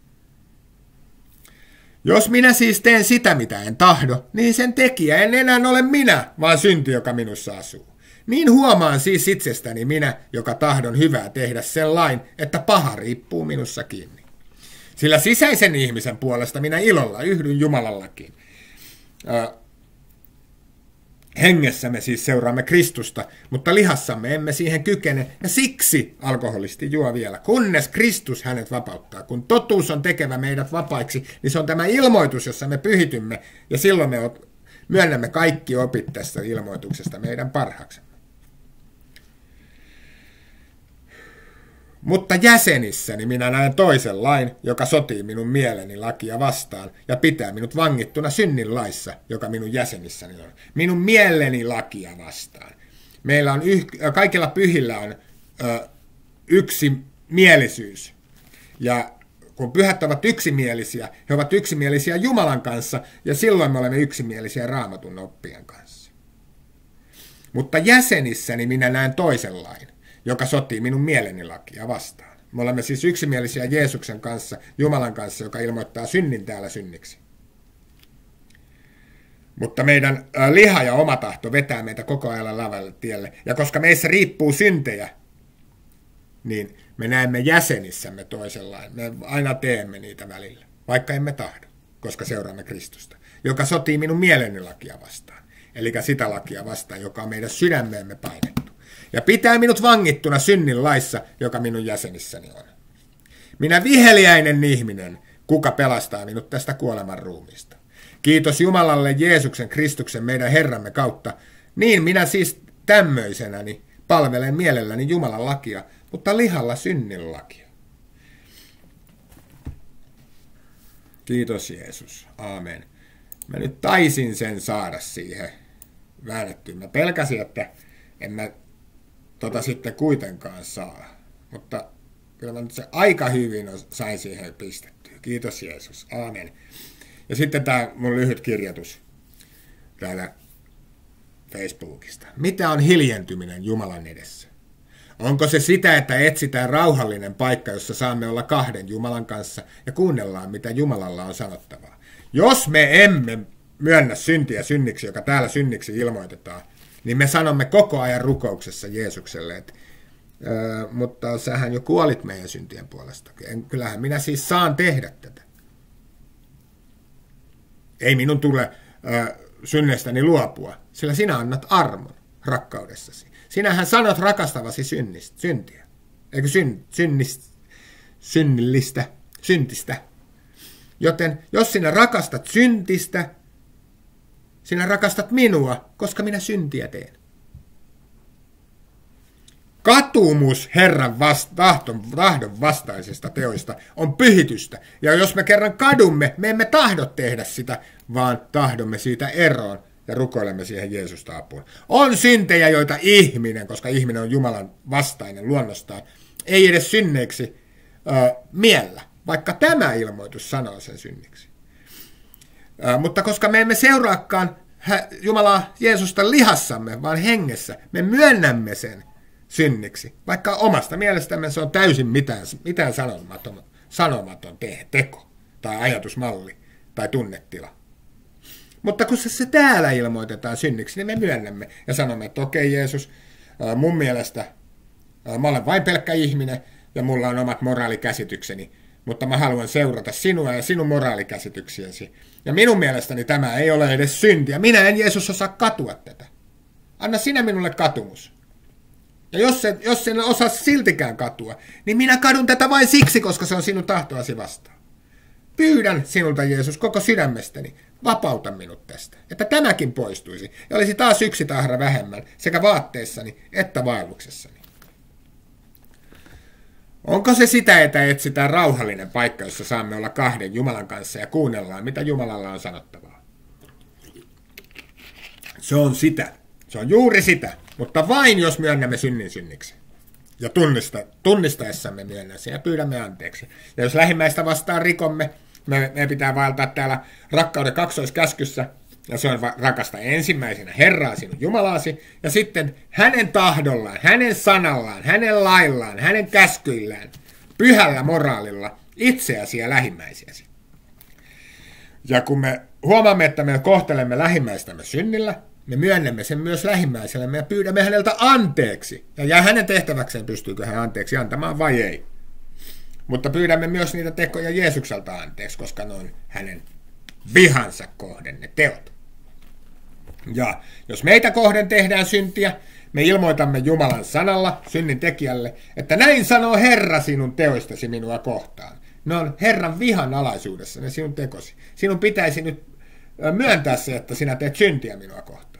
Jos minä siis teen sitä, mitä en tahdo, niin sen tekijä en enää ole minä, vaan synti, joka minussa asuu. Niin huomaan siis itsestäni minä, joka tahdon hyvää tehdä sen lain, että paha riippuu minussa kiinni. Sillä sisäisen ihmisen puolesta minä ilolla yhdyn Jumalan lakiin. Äh, hengessämme siis seuraamme Kristusta, mutta lihassamme emme siihen kykene, ja siksi alkoholisti juo vielä, kunnes Kristus hänet vapauttaa. Kun totuus on tekevä meidät vapaiksi, niin se on tämä ilmoitus, jossa me pyhitymme, ja silloin me myönnämme kaikki opit tästä ilmoituksesta meidän parhaaksemme. Mutta jäsenissäni minä näen toisen lain, joka sotii minun mieleni lakia vastaan ja pitää minut vangittuna synnin laissa, joka minun jäsenissäni on. Minun mieleni lakia vastaan. Meillä on yh, kaikilla pyhillä on ö, yksi mielisyys. Ja kun pyhät ovat yksimielisiä, he ovat yksimielisiä Jumalan kanssa ja silloin me olemme yksimielisiä Raamatun oppien kanssa. Mutta jäsenissäni minä näen toisen lain, joka sotii minun mieleni lakia vastaan. Me olemme siis yksimielisiä Jeesuksen kanssa, Jumalan kanssa, joka ilmoittaa synnin täällä synniksi. Mutta meidän liha ja oma tahto vetää meitä koko ajan lavalle tielle. Ja koska meissä riippuu syntejä, niin me näemme jäsenissämme toisenlainen. Me aina teemme niitä välillä, vaikka emme tahdo, koska seuraamme Kristusta, joka sotii minun mieleni lakia vastaan. Eli sitä lakia vastaan, joka on meidän sydämeemme painettu. Ja pitää minut vangittuna synnin laissa, joka minun jäsenissäni on. Minä viheliäinen ihminen, kuka pelastaa minut tästä kuoleman ruumiista. Kiitos Jumalalle Jeesuksen Kristuksen meidän Herramme kautta. Niin minä siis tämmöisenäni palvelen mielelläni Jumalan lakia, mutta lihalla synnin lakia. Kiitos Jeesus. Aamen. Mä nyt taisin sen saada siihen väännettyä. Mä pelkäsin, että en mä tota sitten kuitenkaan saa. Mutta kyllä mä nyt se aika hyvin sain siihen pistettyä. Kiitos Jeesus. Aamen. Ja sitten tämä mun lyhyt kirjoitus täällä Facebookista. Mitä on hiljentyminen Jumalan edessä? Onko se sitä, että etsitään rauhallinen paikka, jossa saamme olla kahden Jumalan kanssa ja kuunnellaan, mitä Jumalalla on sanottavaa? Jos me emme myönnä syntiä synniksi, joka täällä synniksi ilmoitetaan, niin me sanomme koko ajan rukouksessa Jeesukselle, että öö, mutta sähän jo kuolit meidän syntien puolesta. En, kyllähän minä siis saan tehdä tätä. Ei minun tule öö, synneistäni luopua, sillä sinä annat armon rakkaudessasi. Sinähän sanot rakastavasi synnistä, syntiä, eikö syn, synnist, synnillistä. syntistä. Joten jos sinä rakastat syntistä, sinä rakastat minua, koska minä syntiä teen. Katumus Herran vasta- tahdon, tahdon vastaisista teoista on pyhitystä. Ja jos me kerran kadumme, me emme tahdo tehdä sitä, vaan tahdomme siitä eroon ja rukoilemme siihen Jeesusta apuun. On syntejä, joita ihminen, koska ihminen on Jumalan vastainen luonnostaan, ei edes synneiksi ö, miellä, vaikka tämä ilmoitus sanoo sen synniksi. Ö, mutta koska me emme seuraakaan Jumalaa Jeesusta lihassamme, vaan hengessä, me myönnämme sen synniksi, vaikka omasta mielestämme se on täysin mitään, mitään sanomaton, sanomaton te- teko tai ajatusmalli tai tunnetila. Mutta kun se, se täällä ilmoitetaan synniksi, niin me myönnämme ja sanomme, että okei Jeesus, mun mielestä mä olen vain pelkkä ihminen ja mulla on omat moraalikäsitykseni, mutta mä haluan seurata sinua ja sinun moraalikäsityksiäsi. Ja minun mielestäni tämä ei ole edes syntiä. Minä en Jeesus osaa katua tätä. Anna sinä minulle katumus. Ja jos, se, jos en osaa siltikään katua, niin minä kadun tätä vain siksi, koska se on sinun tahtoasi vastaan. Pyydän sinulta, Jeesus, koko sydämestäni, vapauta minut tästä, että tämäkin poistuisi ja olisi taas yksi tahra vähemmän sekä vaatteissani että vaelluksessani. Onko se sitä, että etsitään rauhallinen paikka, jossa saamme olla kahden Jumalan kanssa ja kuunnellaan, mitä Jumalalla on sanottavaa? Se on sitä. Se on juuri sitä, mutta vain jos myönnämme synnin synniksi. Ja tunnista, tunnistaessamme myönnä sen ja pyydämme anteeksi. Ja jos lähimmäistä vastaan rikomme, me, me pitää vaeltaa täällä rakkauden kaksoiskäskyssä, ja se on rakasta ensimmäisenä Herraa sinun Jumalaasi, ja sitten hänen tahdollaan, hänen sanallaan, hänen laillaan, hänen käskyillään, pyhällä moraalilla, itseäsi ja lähimmäisiäsi. Ja kun me huomaamme, että me kohtelemme lähimmäistämme synnillä, me myönnämme sen myös lähimmäisellemme ja pyydämme häneltä anteeksi. Ja jää hänen tehtäväkseen, pystyykö hän anteeksi antamaan vai ei. Mutta pyydämme myös niitä tekoja Jeesukselta anteeksi, koska ne on hänen vihansa kohden ne teot. Ja jos meitä kohden tehdään syntiä, me ilmoitamme Jumalan sanalla synnin tekijälle, että näin sanoo Herra sinun teoistasi minua kohtaan. Ne on Herran vihan alaisuudessa ne sinun tekosi. Sinun pitäisi nyt myöntää se, että sinä teet syntiä minua kohtaan.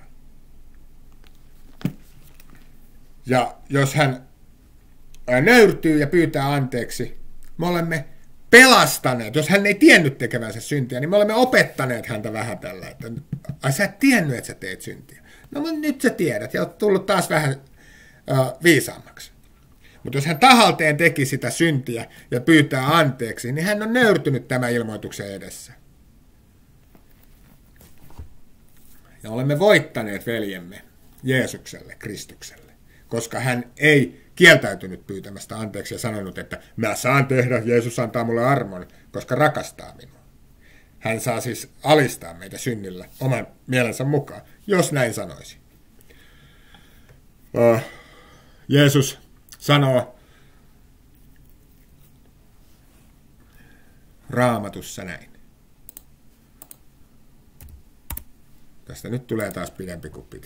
Ja jos hän nöyrtyy ja pyytää anteeksi, me olemme pelastaneet. Jos hän ei tiennyt tekevänsä syntiä, niin me olemme opettaneet häntä vähän tällä, että ai sä et tiennyt, että sä teet syntiä. No mutta nyt sä tiedät ja oot tullut taas vähän uh, viisaammaksi. Mutta jos hän tahalteen teki sitä syntiä ja pyytää anteeksi, niin hän on nöyrtynyt tämän ilmoituksen edessä. Ja olemme voittaneet veljemme Jeesukselle, Kristukselle, koska hän ei kieltäytynyt pyytämästä anteeksi ja sanonut, että mä saan tehdä, Jeesus antaa mulle armon, koska rakastaa minua. Hän saa siis alistaa meitä synnillä oman mielensä mukaan, jos näin sanoisi. Uh, Jeesus sanoo Raamatussa näin. Tästä nyt tulee taas pidempi kuin piti.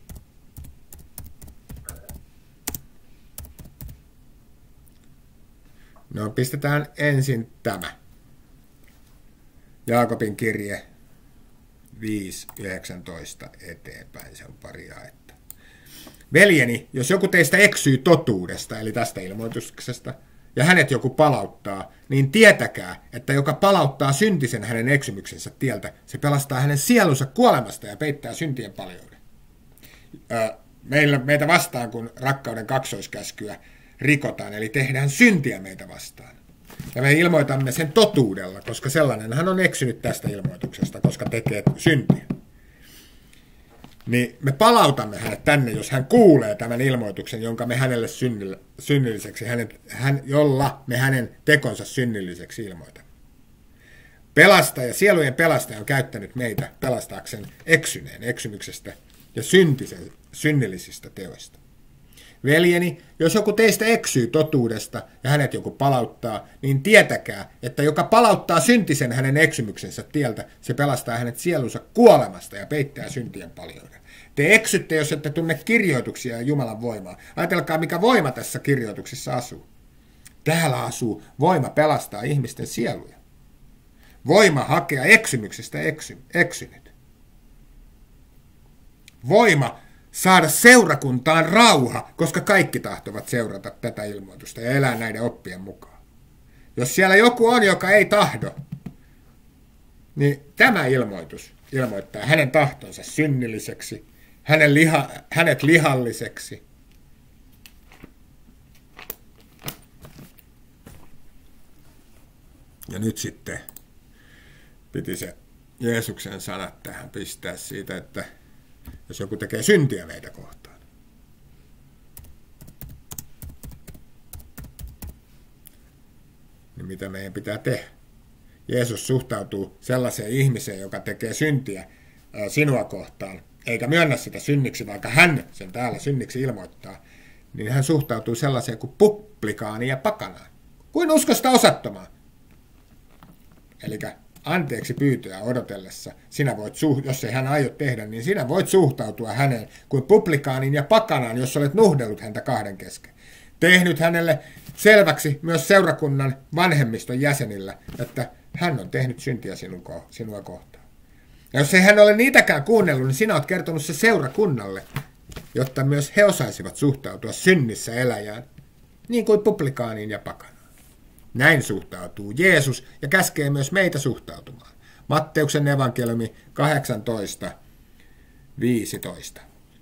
No, pistetään ensin tämä. Jaakobin kirje viisi yhdeksäntoista eteenpäin, se on pari jaetta. Veljeni, jos joku teistä eksyy totuudesta, eli tästä ilmoituksesta, ja hänet joku palauttaa, niin tietäkää, että joka palauttaa syntisen hänen eksymyksensä tieltä, se pelastaa hänen sielunsa kuolemasta ja peittää syntien paljouden. Meillä, meitä vastaan, kun rakkauden kaksoiskäskyä rikotaan, eli tehdään syntiä meitä vastaan. Ja me ilmoitamme sen totuudella, koska sellainen hän on eksynyt tästä ilmoituksesta, koska tekee syntiä. Niin me palautamme hänet tänne, jos hän kuulee tämän ilmoituksen, jonka me hänelle synnilliseksi, hänen, hän, jolla me hänen tekonsa synnilliseksi ilmoitamme. Pelastaja, sielujen pelastaja on käyttänyt meitä pelastaakseen eksyneen eksymyksestä ja syntisen, synnillisistä teoista. Veljeni, jos joku teistä eksyy totuudesta ja hänet joku palauttaa, niin tietäkää, että joka palauttaa syntisen hänen eksymyksensä tieltä, se pelastaa hänet sielunsa kuolemasta ja peittää syntien paljouden. Te eksytte, jos ette tunne kirjoituksia ja Jumalan voimaa. Ajatelkaa, mikä voima tässä kirjoituksissa asuu. Täällä asuu voima pelastaa ihmisten sieluja. Voima hakea eksymyksestä eksy, eksynyt. Voima saada seurakuntaan rauha, koska kaikki tahtovat seurata tätä ilmoitusta ja elää näiden oppien mukaan. Jos siellä joku on, joka ei tahdo, niin tämä ilmoitus ilmoittaa hänen tahtonsa synnilliseksi, hänen liha, hänet lihalliseksi. Ja nyt sitten piti se Jeesuksen sanat tähän pistää siitä, että jos joku tekee syntiä meitä kohtaan, niin mitä meidän pitää tehdä? Jeesus suhtautuu sellaiseen ihmiseen, joka tekee syntiä sinua kohtaan, eikä myönnä sitä synniksi, vaikka hän sen täällä synniksi ilmoittaa, niin hän suhtautuu sellaiseen kuin publikaaniin ja pakanaan, kuin uskosta osattomaan. Eli anteeksi pyytöä odotellessa, sinä voit, jos ei hän aio tehdä, niin sinä voit suhtautua häneen kuin publikaanin ja pakanaan, jos olet nuhdellut häntä kahden kesken. Tehnyt hänelle selväksi myös seurakunnan vanhemmiston jäsenillä, että hän on tehnyt syntiä sinun, sinua kohtaan. Ja jos ei hän ole niitäkään kuunnellut, niin sinä olet kertonut se seurakunnalle, jotta myös he osaisivat suhtautua synnissä eläjään, niin kuin publikaaniin ja pakanaan. Näin suhtautuu Jeesus ja käskee myös meitä suhtautumaan. Matteuksen evankeliumi kahdeksantoista viisitoista.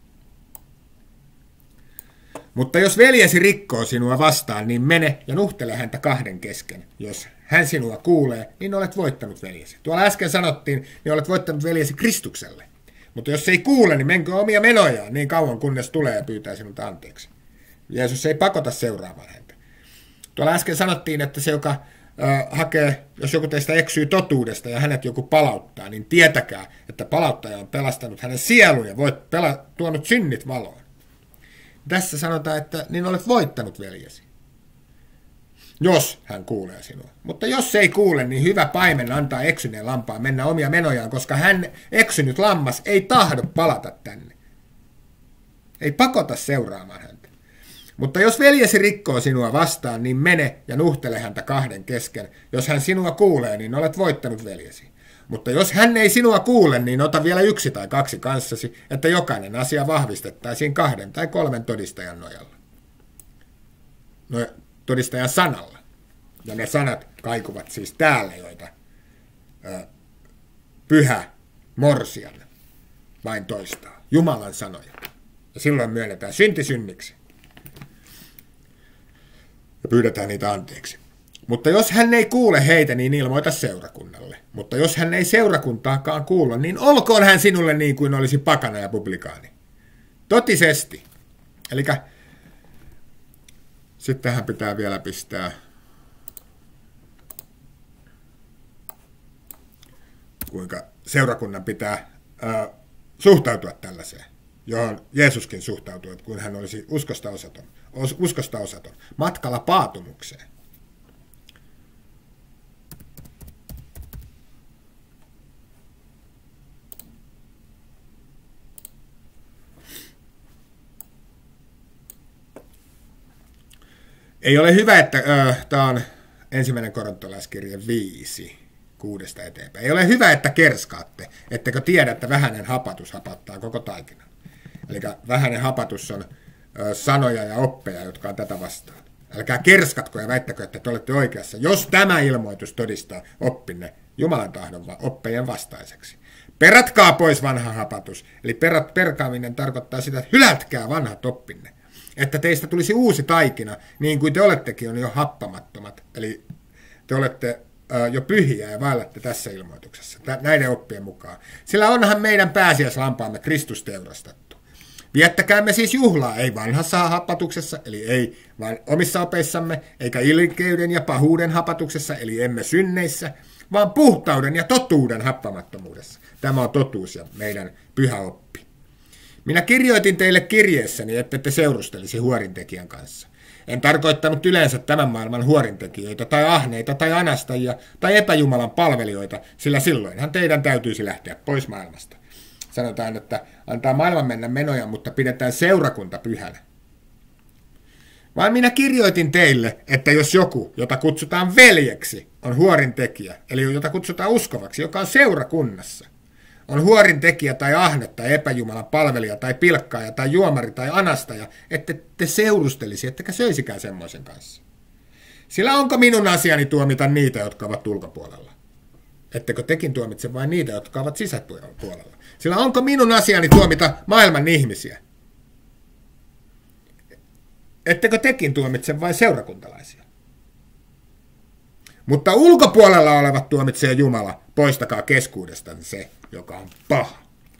Mutta jos veljesi rikkoo sinua vastaan, niin mene ja nuhtele häntä kahden kesken. Jos hän sinua kuulee, niin olet voittanut veljesi. Tuolla äsken sanottiin, niin olet voittanut veljesi Kristukselle. Mutta jos ei kuule, niin menkö omia menojaan niin kauan, kunnes tulee ja pyytää sinulta anteeksi. Jeesus ei pakota seuraamaan häntä. Tuolla äsken sanottiin, että se, joka äh, hakee, jos joku teistä eksyy totuudesta ja hänet joku palauttaa, niin tietäkää, että palauttaja on pelastanut hänen sielun ja voit pela- tuonut synnit valoon. Tässä sanotaan, että niin olet voittanut veljesi, jos hän kuulee sinua. Mutta jos ei kuule, niin hyvä paimen antaa eksyneen lampaan mennä omia menojaan, koska hän eksynyt lammas ei tahdo palata tänne. Ei pakota seuraamaan häntä. Mutta jos veljesi rikkoo sinua vastaan, niin mene ja nuhtele häntä kahden kesken. Jos hän sinua kuulee, niin olet voittanut veljesi. Mutta jos hän ei sinua kuule, niin ota vielä yksi tai kaksi kanssasi, että jokainen asia vahvistettaisiin kahden tai kolmen todistajan nojalla. No, todistajan sanalla. Ja ne sanat kaikuvat siis täällä, joita ö, pyhä Morsian vain toistaa. Jumalan sanoja. Ja silloin myönnetään synti synniksi. Ja pyydetään niitä anteeksi. Mutta jos hän ei kuule heitä, niin ilmoita seurakunnalle. Mutta jos hän ei seurakuntaakaan kuule, niin olkoon hän sinulle niin kuin olisi pakana ja publikaani. Totisesti. Eli sitten hän pitää vielä pistää kuinka seurakunnan pitää ää, suhtautua tällaiseen, johon Jeesuskin suhtautui, kun hän olisi uskosta osaton, uskosta osaton matkalla paatumukseen. Ei ole hyvä, että äh, tämä on ensimmäinen korintolaiskirje viisi, kuudesta eteenpäin. Ei ole hyvä, että kerskaatte, ettekö tiedä, että vähäinen hapatus hapattaa koko taikinan. Eli vähäinen hapatus on äh, sanoja ja oppeja, jotka on tätä vastaan. Älkää kerskatko ja väittäkö, että te olette oikeassa, jos tämä ilmoitus todistaa oppinne Jumalan tahdon oppejen vastaiseksi. Peratkaa pois vanha hapatus, eli perat, perkaaminen tarkoittaa sitä, että hylätkää vanhat oppinne. Että teistä tulisi uusi taikina, niin kuin te olettekin on jo happamattomat. Eli te olette äh, jo pyhiä ja vaellatte tässä ilmoituksessa, tä, näiden oppien mukaan. Sillä onhan meidän pääsiäislampaamme Kristus teurastettu. Viettäkäämme siis juhlaa, ei vanhassa hapatuksessa, eli ei vaan omissa opeissamme, eikä ilkeyden ja pahuuden hapatuksessa, eli emme synneissä, vaan puhtauden ja totuuden happamattomuudessa. Tämä on totuus ja meidän pyhä oppi. Minä kirjoitin teille kirjeessäni, että te seurustelisi huorintekijän kanssa. En tarkoittanut yleensä tämän maailman huorintekijöitä tai ahneita tai anastajia tai epäjumalan palvelijoita, sillä silloinhan teidän täytyisi lähteä pois maailmasta. Sanotaan, että antaa maailman mennä menoja, mutta pidetään seurakunta pyhänä. Vaan minä kirjoitin teille, että jos joku, jota kutsutaan veljeksi, on huorintekijä, eli jota kutsutaan uskovaksi, joka on seurakunnassa, on huorintekijä tai ahne tai epäjumalan palvelija tai pilkkaaja tai juomari tai anastaja, että te seurustelisi, ettekä söisikään semmoisen kanssa. Sillä onko minun asiani tuomita niitä, jotka ovat ulkopuolella? Ettekö tekin tuomitse vain niitä, jotka ovat sisäpuolella? Sillä onko minun asiani tuomita maailman ihmisiä? Ettekö tekin tuomitse vain seurakuntalaisia? Mutta ulkopuolella olevat tuomitsee Jumala, poistakaa keskuudestanne se, joka on paha.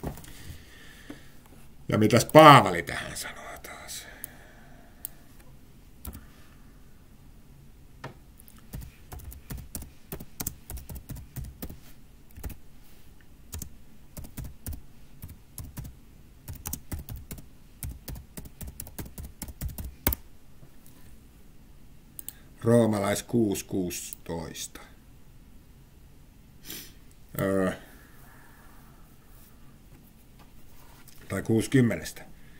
Ja mitäs Paavali tähän sanoo taas? Roomalais kuusi kuusitoista. Öö. Tai kuusikymmentä.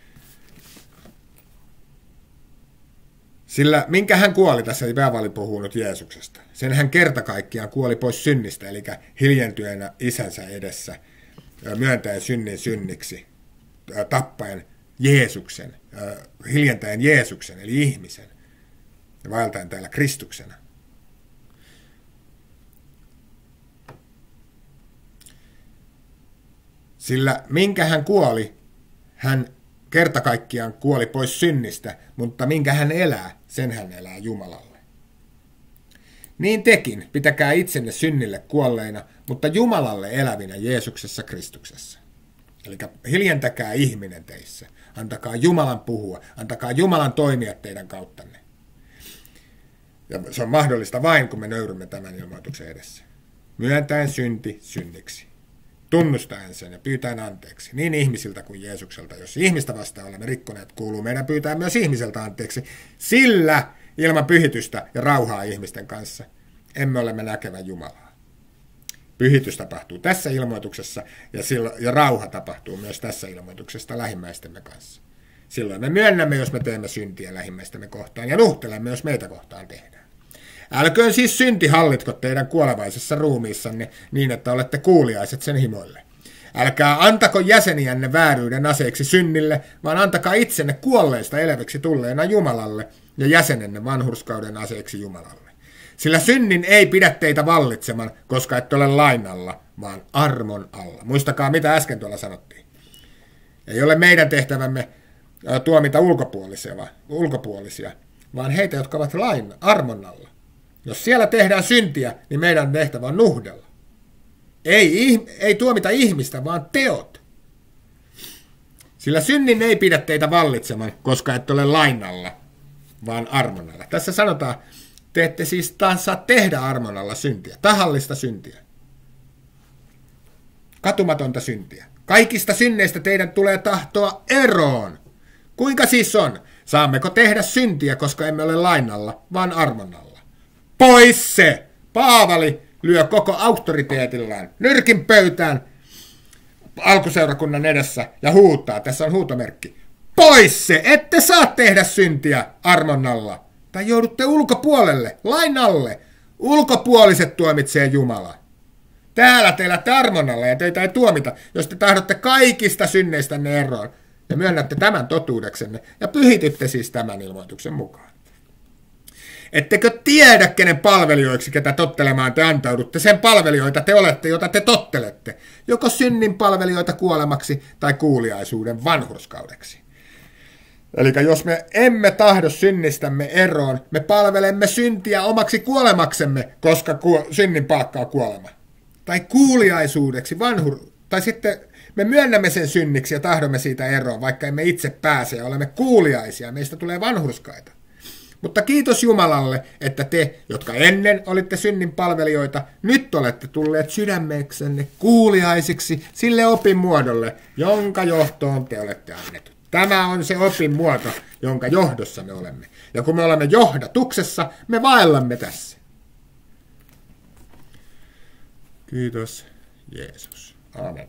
Sillä minkä hän kuoli, tässä ei Paavali puhunut Jeesuksesta. Sen hän kerta kaikkiaan kuoli pois synnistä, eli hiljentyenä isänsä edessä, myöntäen synnin synniksi, tappaen Jeesuksen, hiljentäen Jeesuksen, eli ihmisen, ja vaeltaen täällä Kristuksena. Sillä minkä hän kuoli, hän kerta kaikkiaan kuoli pois synnistä, mutta minkä hän elää, sen hän elää Jumalalle. Niin tekin, pitäkää itsenne synnille kuolleina, mutta Jumalalle elävinä Jeesuksessa Kristuksessa. Eli hiljentäkää ihminen teissä, antakaa Jumalan puhua, antakaa Jumalan toimia teidän kauttanne. Ja se on mahdollista vain, kun me nöyrymme tämän ilmoituksen edessä. Myöntäen synti synniksi. Tunnustaen sen ja pyytäen anteeksi, niin ihmisiltä kuin Jeesukselta. Jos ihmistä vastaan olemme rikkoneet, kuuluu meidän pyytää myös ihmiseltä anteeksi, sillä ilman pyhitystä ja rauhaa ihmisten kanssa emme olemme näkevä Jumalaa. Pyhitys tapahtuu tässä ilmoituksessa ja, silloin, ja rauha tapahtuu myös tässä ilmoituksessa lähimmäistemme kanssa. Silloin me myönnämme, jos me teemme syntiä lähimmäistemme kohtaan ja nuhtelemme, jos meitä kohtaan tehdään. Älköön siis synti hallitko teidän kuolevaisessa ruumiissanne niin, että olette kuuliaiset sen himoille. Älkää antako jäseniänne vääryyden aseeksi synnille, vaan antakaa itsenne kuolleista eläväksi tulleena Jumalalle ja jäsenenne vanhurskauden aseeksi Jumalalle. Sillä synnin ei pidä teitä vallitseman, koska ette ole lain alla, vaan armon alla. Muistakaa, mitä äsken tuolla sanottiin. Ei ole meidän tehtävämme tuomita ulkopuolisia, ulkopuolisia vaan heitä, jotka ovat lain armon alla. Jos siellä tehdään syntiä, niin meidän tehtävä on nuhdella. Ei, ei tuomita ihmistä, vaan teot. Sillä synnin ei pidä teitä vallitseman, koska et ole lain alla, vaan armon alla. Tässä sanotaan, te ette siis taas saa tehdä armon alla syntiä, tahallista syntiä. Katumatonta syntiä. Kaikista synneistä teidän tulee tahtoa eroon. Kuinka siis on? Saammeko tehdä syntiä, koska emme ole lain alla, vaan armon alla? Pois se! Paavali lyö koko auktoriteetillaan nyrkin pöytään alkuseurakunnan edessä ja huutaa. Tässä on huutomerkki. Pois se! Ette saa tehdä syntiä armon alla. Tai joudutte ulkopuolelle, lain alle. Ulkopuoliset tuomitsee Jumala. Täällä teillä armon alla ja teitä ei tuomita, jos te tahdotte kaikista synneistänne eroon. Ja myönnätte tämän totuudeksenne ja pyhitytte siis tämän ilmoituksen mukaan. Ettekö tiedä, kenen palvelijoiksi, ketä tottelemaan te antaudutte, sen palvelijoita te olette, jota te tottelette, joko synnin palvelijoita kuolemaksi tai kuuliaisuuden vanhurskaudeksi. Eli jos me emme tahdo synnistämme eroon, me palvelemme syntiä omaksi kuolemaksemme, koska synnin palkka on kuolema. Tai kuuliaisuudeksi, vanhur... tai sitten me myönnämme sen synniksi ja tahdomme siitä eroon, vaikka emme itse pääse ja olemme kuuliaisia, meistä tulee vanhurskaita. Mutta kiitos Jumalalle, että te, jotka ennen olitte synnin palvelijoita, nyt olette tulleet sydämeksenne kuuliaisiksi sille opin muodolle, jonka johtoon te olette annettu. Tämä on se opin muoto, jonka johdossa me olemme. Ja kun me olemme johdatuksessa, me vaellamme tässä. Kiitos Jeesus. Amen.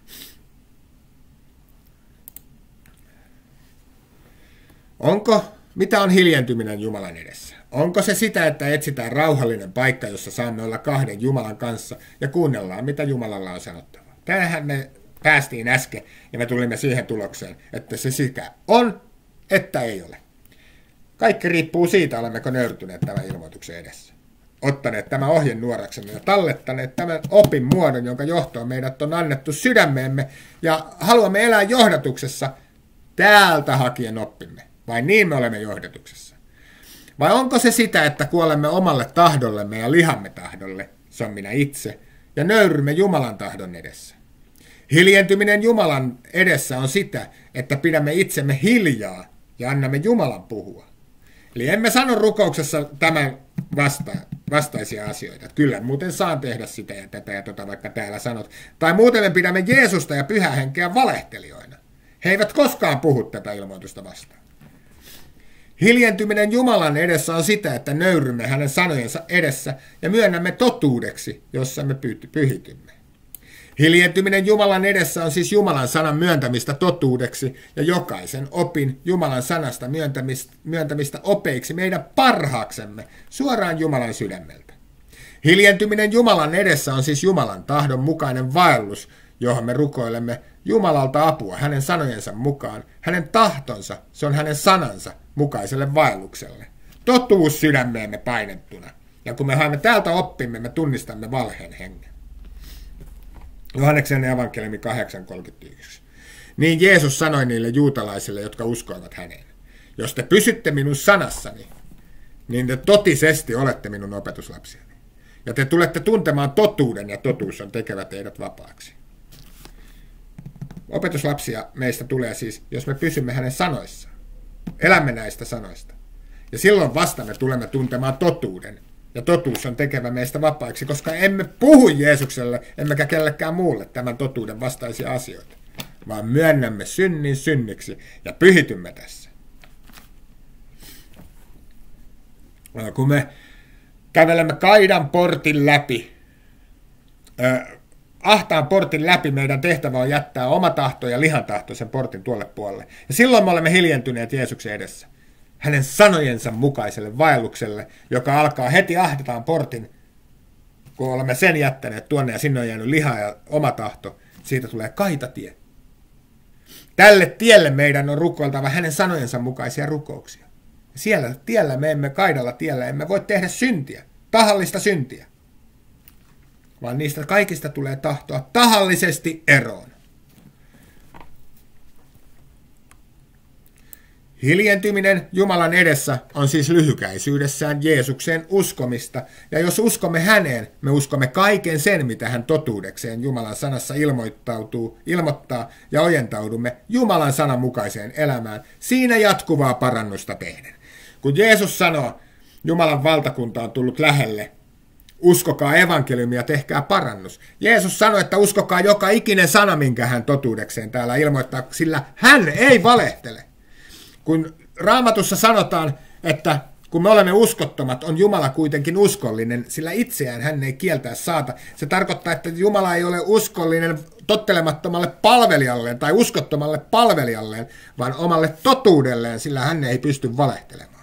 Onko Mitä on hiljentyminen Jumalan edessä? Onko se sitä, että etsitään rauhallinen paikka, jossa saamme olla kahden Jumalan kanssa ja kuunnellaan, mitä Jumalalla on sanottavaa? Tähän me päästiin äsken ja me tulimme siihen tulokseen, että se sekä on, että ei ole. Kaikki riippuu siitä, olemmeko nöyrtyneet tämän ilmoituksen edessä. Ottaneet tämän ohjenuoraksemme ja tallettaneet tämän opin muodon, jonka johtoon meidät on annettu sydämeemme ja haluamme elää johdatuksessa täältä hakien oppimme. Vai niin me olemme johdatuksessa? Vai onko se sitä, että kuolemme omalle tahdollemme ja lihamme tahdolle, se on minä itse, ja nöyrymme Jumalan tahdon edessä? Hiljentyminen Jumalan edessä on sitä, että pidämme itsemme hiljaa ja annamme Jumalan puhua. Eli emme sano rukouksessa tämän vasta, vastaisia asioita. Että kyllä, muuten saan tehdä sitä ja tätä ja tota, vaikka täällä sanot. Tai muuten me pidämme Jeesusta ja pyhähenkeä valehtelijoina. He eivät koskaan puhu tätä ilmoitusta vastaan. Hiljentyminen Jumalan edessä on sitä, että nöyrymme hänen sanojensa edessä ja myönnämme totuudeksi, jossa me pyhitymme. Hiljentyminen Jumalan edessä on siis Jumalan sanan myöntämistä totuudeksi ja jokaisen opin Jumalan sanasta myöntämistä, myöntämistä opeiksi meidän parhaaksemme suoraan Jumalan sydämeltä. Hiljentyminen Jumalan edessä on siis Jumalan tahdon mukainen vaellus, johon me rukoilemme Jumalalta apua hänen sanojensa mukaan, hänen tahtonsa, se on hänen sanansa mukaiselle vaellukselle. Totuus sydämeemme painettuna. Ja kun me haemme täältä oppimme, me tunnistamme valheen hengen. Johanneksen evankeliumi kahdeksan kolmekymmentäyksi. Niin Jeesus sanoi niille juutalaisille, jotka uskoivat häneen. Jos te pysytte minun sanassani, niin te totisesti olette minun opetuslapsiani. Ja te tulette tuntemaan totuuden, ja totuus on tekevä teidät vapaaksi. Opetuslapsia meistä tulee siis, jos me pysymme hänen sanoissaan. Elämme näistä sanoista. Ja silloin vasta me tulemme tuntemaan totuuden. Ja totuus on tekevä meistä vapaiksi, koska emme puhu Jeesukselle, emmekä kellekään muulle tämän totuuden vastaisia asioita, vaan myönnämme synnin synniksi ja pyhitymme tässä. Kun me kävelemme kaidan portin läpi, äh, ahtaan portin läpi, meidän tehtävä on jättää oma tahto ja lihan tahto sen portin tuolle puolelle. Ja silloin me olemme hiljentyneet Jeesuksen edessä. Hänen sanojensa mukaiselle vaellukselle, joka alkaa heti ahdetaan portin, kun olemme sen jättäneet tuonne ja sinne on jäänyt liha ja oma tahto, siitä tulee kaitatie. Tälle tielle meidän on rukoiltava hänen sanojensa mukaisia rukouksia. Siellä tiellä me emme, kaidalla tiellä, emme voi tehdä syntiä, tahallista syntiä, vaan niistä kaikista tulee tahtoa tahallisesti eroon. Hiljentyminen Jumalan edessä on siis lyhykäisyydessään Jeesukseen uskomista, ja jos uskomme häneen, me uskomme kaiken sen, mitä hän totuudekseen Jumalan sanassa ilmoittautuu, ilmoittaa, ja ojentaudumme Jumalan sanan mukaiseen elämään, siinä jatkuvaa parannusta tehden. Kun Jeesus sanoo, Jumalan valtakunta on tullut lähelle, uskokaa evankeliumia ja tehkää parannus. Jeesus sanoi, että uskokaa joka ikinen sana, minkä hän totuudekseen täällä ilmoittaa, sillä hän ei valehtele. Kun Raamatussa sanotaan, että kun me olemme uskottomat, on Jumala kuitenkin uskollinen, sillä itseään hän ei kieltää saata. Se tarkoittaa, että Jumala ei ole uskollinen tottelemattomalle palvelijalleen tai uskottomalle palvelijalleen, vaan omalle totuudelleen, sillä hän ei pysty valehtelemaan.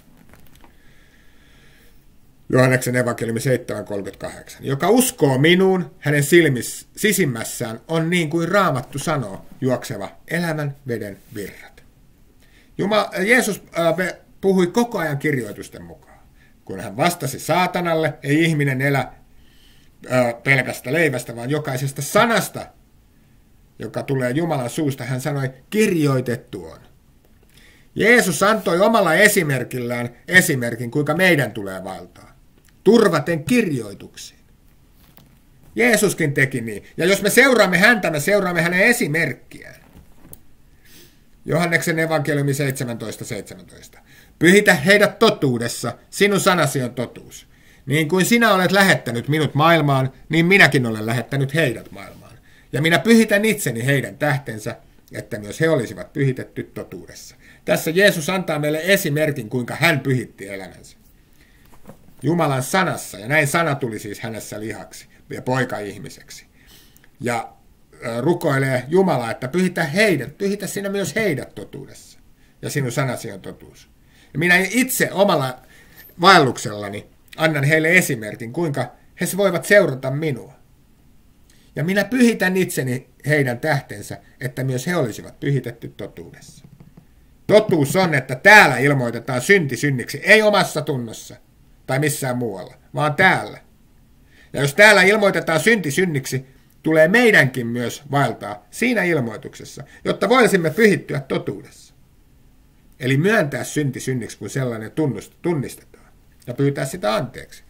Johanneksen evankeliumi seitsemän kolmekymmentäkahdeksan. Joka uskoo minuun, hänen silmiss, sisimmässään on niin kuin Raamattu sanoo, juokseva elämän veden virrat. Jumala, Jeesus äh, puhui koko ajan kirjoitusten mukaan. Kun hän vastasi saatanalle, ei ihminen elä äh, pelkästä leivästä, vaan jokaisesta sanasta, joka tulee Jumalan suusta, hän sanoi, kirjoitettu on. Jeesus antoi omalla esimerkillään esimerkin, kuinka meidän tulee valtaa. Turvaten kirjoituksiin. Jeesuskin teki niin. Ja jos me seuraamme häntä, me seuraamme hänen esimerkkiään. Johanneksen evankeliumi seitsemäntoista seitsemäntoista. Pyhitä heidät totuudessa, sinun sanasi on totuus. Niin kuin sinä olet lähettänyt minut maailmaan, niin minäkin olen lähettänyt heidät maailmaan. Ja minä pyhitän itseni heidän tähtensä, että myös he olisivat pyhitetty totuudessa. Tässä Jeesus antaa meille esimerkin, kuinka hän pyhitti elämänsä. Jumalan sanassa, ja näin sana tuli siis hänessä lihaksi ja poika-ihmiseksi. Ja rukoilee Jumalaa, että pyhitä heidät, pyhitä sinä myös heidät totuudessa. Ja sinun sanasi on totuus. Ja minä itse omalla vaelluksellani annan heille esimerkin, kuinka he voivat seurata minua. Ja minä pyhitän itseni heidän tähtensä, että myös he olisivat pyhitetty totuudessa. Totuus on, että täällä ilmoitetaan synti synniksi, ei omassa tunnossa tai missään muualla, vaan täällä. Ja jos täällä ilmoitetaan synti synniksi, tulee meidänkin myös vaeltaa siinä ilmoituksessa, jotta voisimme pyhittyä totuudessa. Eli myöntää synti synniksi, kun sellainen tunnistetaan, ja pyytää sitä anteeksi.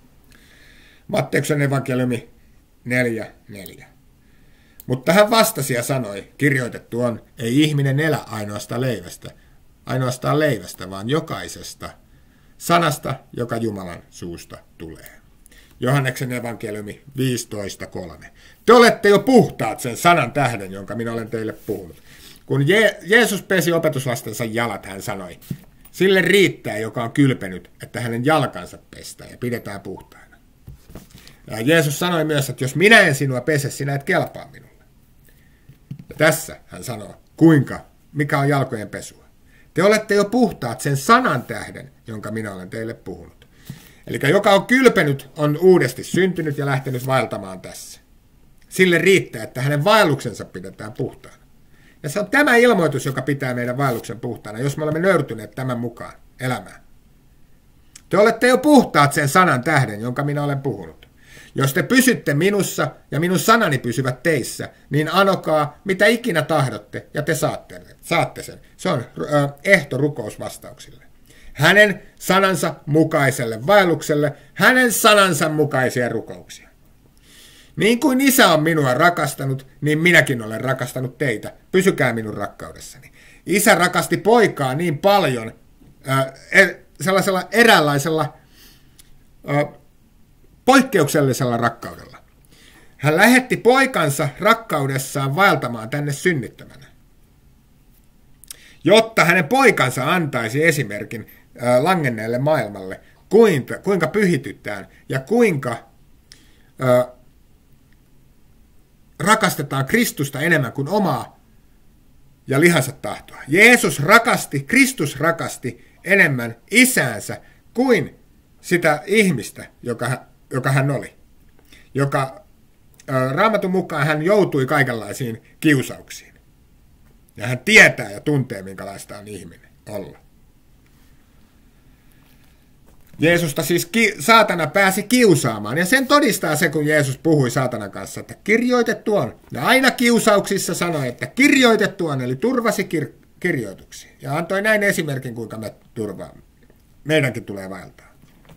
Matteuksen evankeliumi neljä neljä. Mutta hän vastasi ja sanoi, kirjoitettu on, ei ihminen elä ainoastaan leivästä, ainoastaan leivästä, vaan jokaisesta sanasta, joka Jumalan suusta tulee. Johanneksen evankeliumi viisitoista kolme. Te olette jo puhtaat sen sanan tähden, jonka minä olen teille puhunut. Kun Je- Jeesus pesi opetuslastensa jalat, hän sanoi, sille riittää, joka on kylpenyt, että hänen jalkansa pestään ja pidetään puhtaana. Ja Jeesus sanoi myös, että jos minä en sinua pese, sinä et kelpaa minulle. Ja tässä hän sanoo, kuinka, mikä on jalkojen pesua. Te olette jo puhtaat sen sanan tähden, jonka minä olen teille puhunut. Eli joka on kylpenyt, on uudesti syntynyt ja lähtenyt vaeltamaan tässä. Sille riittää, että hänen vaelluksensa pidetään puhtaana. Ja se on tämä ilmoitus, joka pitää meidän vaelluksen puhtaana, jos me olemme nöyrtyneet tämän mukaan elämään. Te olette jo puhtaat sen sanan tähden, jonka minä olen puhunut. Jos te pysytte minussa ja minun sanani pysyvät teissä, niin anokaa mitä ikinä tahdotte ja te saatte, saatte sen. Se on äh, ehto rukousvastauksille. Hänen sanansa mukaiselle vaellukselle, hänen sanansa mukaisia rukouksia. Niin kuin Isä on minua rakastanut, niin minäkin olen rakastanut teitä. Pysykää minun rakkaudessani. Isä rakasti poikaa niin paljon äh, sellaisella eräänlaisella äh, poikkeuksellisella rakkaudella. Hän lähetti poikansa rakkaudessaan vaeltamaan tänne synnyttämänä, jotta hänen poikansa antaisi esimerkin äh, langenneelle maailmalle, kuinka, kuinka pyhitytään ja kuinka äh, rakastetaan Kristusta enemmän kuin omaa ja lihansa tahtoa. Jeesus rakasti, Kristus rakasti enemmän isäänsä kuin sitä ihmistä, joka, joka hän oli. Joka ää, Raamatun mukaan hän joutui kaikenlaisiin kiusauksiin. Ja hän tietää ja tuntee, minkälaista on ihminen olla. Jeesusta siis ki- saatana pääsi kiusaamaan, ja sen todistaa se, kun Jeesus puhui saatanan kanssa, että kirjoitettu on. Ja aina kiusauksissa sanoi, että kirjoitettu on, eli turvasi kir- kirjoituksia. Ja antoi näin esimerkin, kuinka me turvaamme. Meidänkin tulee vaeltaa.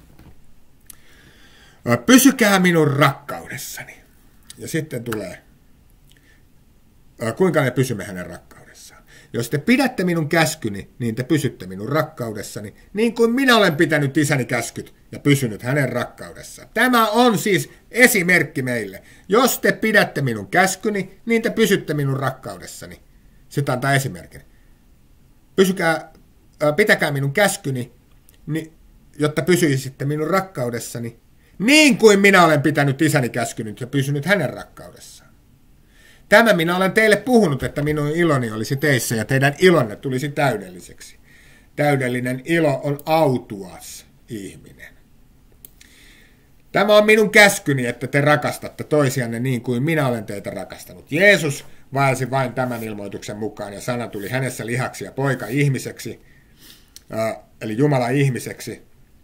Pysykää minun rakkaudessani. Ja sitten tulee, kuinka me pysymme hänen rakkaudessaan. Jos te pidätte minun käskyni, niin te pysytte minun rakkaudessani, niin kuin minä olen pitänyt isäni käskyt ja pysynyt hänen rakkaudessaan. Tämä on siis esimerkki meille. Jos te pidätte minun käskyni, niin te pysytte minun rakkaudessani. Sitten antaa esimerkin. Pysykää, pitäkää minun käskyni, jotta pysyisitte minun rakkaudessani, niin kuin minä olen pitänyt isäni käskynyt ja pysynyt hänen rakkaudessaan. Tämä minä olen teille puhunut, että minun iloni olisi teissä ja teidän ilonne tulisi täydelliseksi. Täydellinen ilo on autuas ihminen. Tämä on minun käskyni, että te rakastatte toisianne niin kuin minä olen teitä rakastanut. Jeesus vaelsi vain tämän ilmoituksen mukaan ja sana tuli hänessä lihaksi ja poika ihmiseksi, eli Jumala ihmiseksi.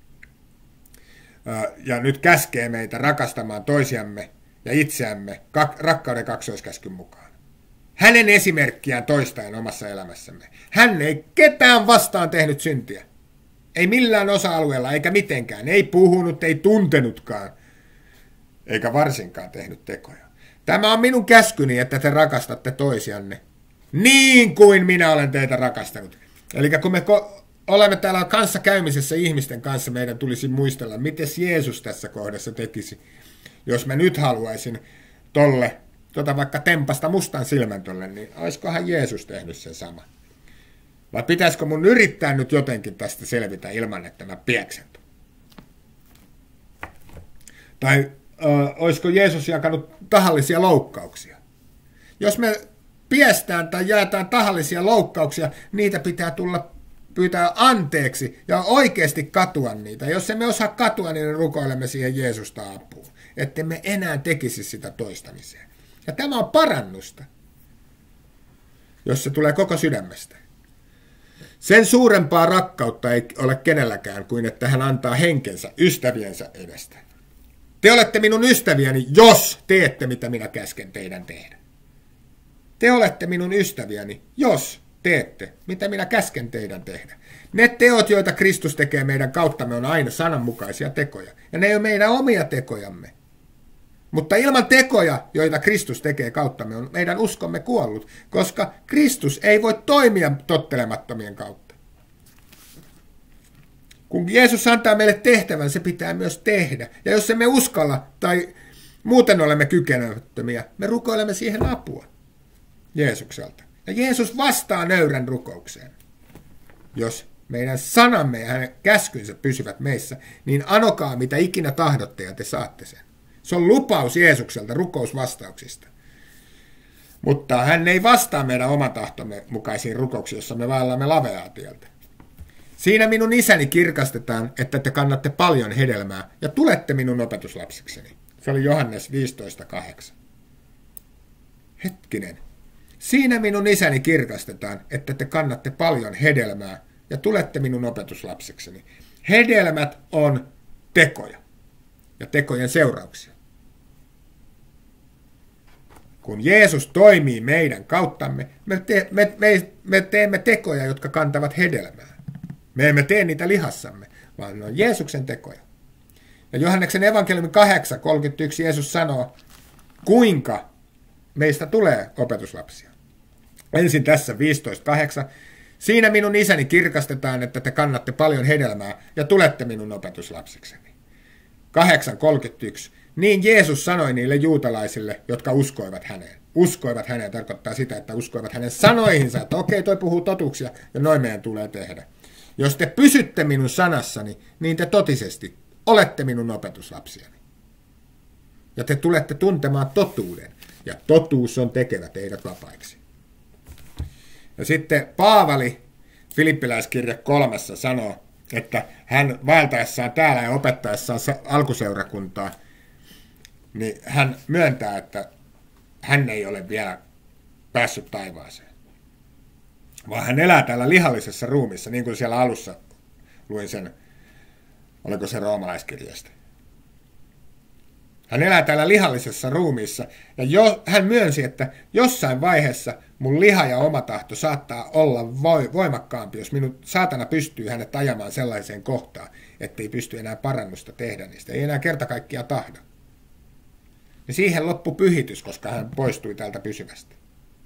Ja nyt käskee meitä rakastamaan toisiamme ja itseämme rakkauden kaksoiskäskyn mukaan. Hänen esimerkkiään toistaen omassa elämässämme. Hän ei ketään vastaan tehnyt syntiä. Ei millään osa-alueella, eikä mitenkään. Ei puhunut, ei tuntenutkaan, eikä varsinkaan tehnyt tekoja. Tämä on minun käskyni, että te rakastatte toisianne, niin kuin minä olen teitä rakastanut. Eli kun me ko- olemme täällä kanssa käymisessä ihmisten kanssa, meidän tulisi muistella, miten Jeesus tässä kohdassa tekisi. Jos mä nyt haluaisin tolle, tota vaikka tempasta mustan silmän tolle, niin olisikohan Jeesus tehnyt sen sama? Vai pitäisikö mun yrittää nyt jotenkin tästä selvitä ilman, että mä pieksen? Tai ö, olisiko Jeesus jakanut tahallisia loukkauksia? Jos me piestään tai jaetaan tahallisia loukkauksia, niitä pitää tulla pyytää anteeksi ja oikeasti katua niitä. Jos emme osaa katua, niin rukoilemme siihen Jeesusta apuun. Että me enää tekisi sitä toistamiseen. Ja tämä on parannusta, jos se tulee koko sydämestä. Sen suurempaa rakkautta ei ole kenelläkään kuin että hän antaa henkensä ystäviensä edestä. Te olette minun ystäviäni, jos teette mitä minä käsken teidän tehdä. Te olette minun ystäviäni, jos teette mitä minä käsken teidän tehdä. Ne teot, joita Kristus tekee meidän kauttamme, on aina sananmukaisia tekoja. Ja ne ei ole meidän omia tekojamme. Mutta ilman tekoja, joita Kristus tekee kauttamme, on meidän uskomme kuollut, koska Kristus ei voi toimia tottelemattomien kautta. Kun Jeesus antaa meille tehtävän, se pitää myös tehdä. Ja jos emme uskalla tai muuten olemme kykenemättömiä, me rukoilemme siihen apua Jeesukselta. Ja Jeesus vastaa nöyrän rukoukseen. Jos meidän sanamme ja hänen käskynsä pysyvät meissä, niin anokaa mitä ikinä tahdotte ja te saatte sen. Se on lupaus Jeesukselta rukousvastauksista. Mutta hän ei vastaa meidän oman tahtomme mukaisiin rukouksiin, jossa me vaellamme laveaa tieltä. Siinä minun isäni kirkastetaan, että te kannatte paljon hedelmää ja tulette minun opetuslapsekseni. Se oli Johannes viisitoista kahdeksan. Hetkinen. Siinä minun isäni kirkastetaan, että te kannatte paljon hedelmää ja tulette minun opetuslapsekseni. Hedelmät on tekoja ja tekojen seurauksia. Kun Jeesus toimii meidän kauttamme, me, te, me, me, me teemme tekoja, jotka kantavat hedelmää. Me emme tee niitä lihassamme, vaan ne on Jeesuksen tekoja. Ja Johanneksen evankeliumin kahdeksan kolmekymmentäyksi Jeesus sanoo, kuinka meistä tulee opetuslapsia. Ensin tässä viisitoista kahdeksan. Siinä minun isäni kirkastetaan, että te kannatte paljon hedelmää ja tulette minun opetuslapsekseni. kahdeksan kolmekymmentäyksi. Niin Jeesus sanoi niille juutalaisille, jotka uskoivat häneen. Uskoivat häneen tarkoittaa sitä, että uskoivat hänen sanoihinsa, että okei, toi puhuu totuuksia ja noin meidän tulee tehdä. Jos te pysytte minun sanassani, niin te totisesti olette minun opetuslapsiani. Ja te tulette tuntemaan totuuden. Ja totuus on tekevä teidät vapaiksi. Ja sitten Paavali Filippiläiskirja kolmessa sanoo, että hän vaeltaessaan täällä ja opettaessaan alkuseurakuntaa, niin hän myöntää, että hän ei ole vielä päässyt taivaaseen. Vaan hän elää täällä lihallisessa ruumissa, niin kuin siellä alussa luin sen, oliko se roomalaiskirjasta. Hän elää täällä lihallisessa ruumiissa, ja jo, hän myönsi, että jossain vaiheessa mun liha ja oma tahto saattaa olla voimakkaampi, jos minun saatana pystyy hänet ajamaan sellaiseen kohtaan, ettei pysty enää parannusta tehdä niistä, ei enää kerta kaikkiaan tahdo. Ja siihen loppui pyhitys, koska hän poistui täältä pysyvästi.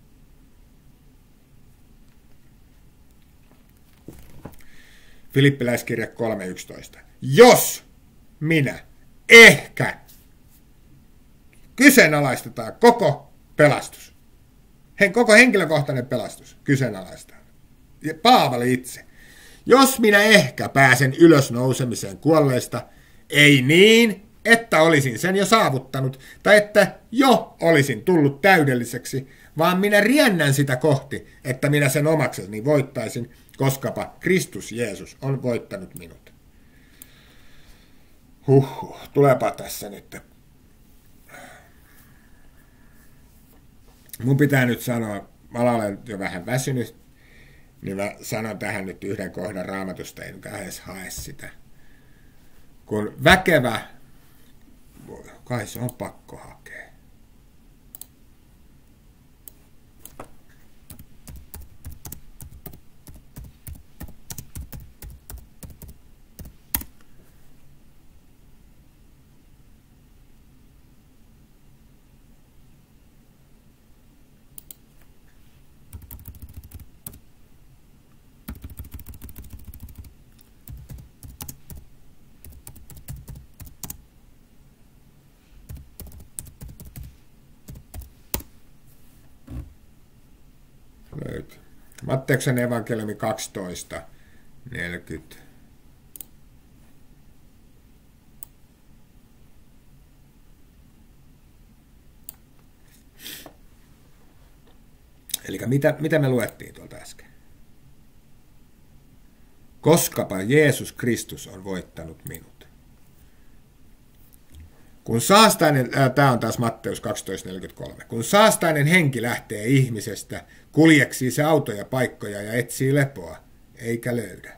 Filippiläiskirja kolme yksitoista. Jos minä ehkä kyseenalaistetaan koko pelastus. Koko henkilökohtainen pelastus kyseenalaistetaan. Ja Paavali itse. Jos minä ehkä pääsen ylösnousemiseen kuolleista, ei niin, että olisin sen jo saavuttanut, tai että jo olisin tullut täydelliseksi, vaan minä riennän sitä kohti, että minä sen omakseni voittaisin, koskapa Kristus Jeesus on voittanut minut. Huhhuh, tulepa tässä nyt. Mun pitää nyt sanoa, mä olen jo vähän väsynyt, niin mä sanon tähän nyt yhden kohdan Raamatusta, en edes hae sitä. Kun väkevä, kai se on pakko hakea. Matteuksen evankeliumi kaksitoista neljäkymmentä. Eli mitä, mitä me luettiin tuolta äsken? koskapa Jeesus Kristus on voittanut minut. Kun saastainen, äh, tämä on taas Matteus kaksitoista neljäkymmentäkolme, kun saastainen henki lähtee ihmisestä, kuljeksii se autoja paikkoja ja etsii lepoa, eikä löydä.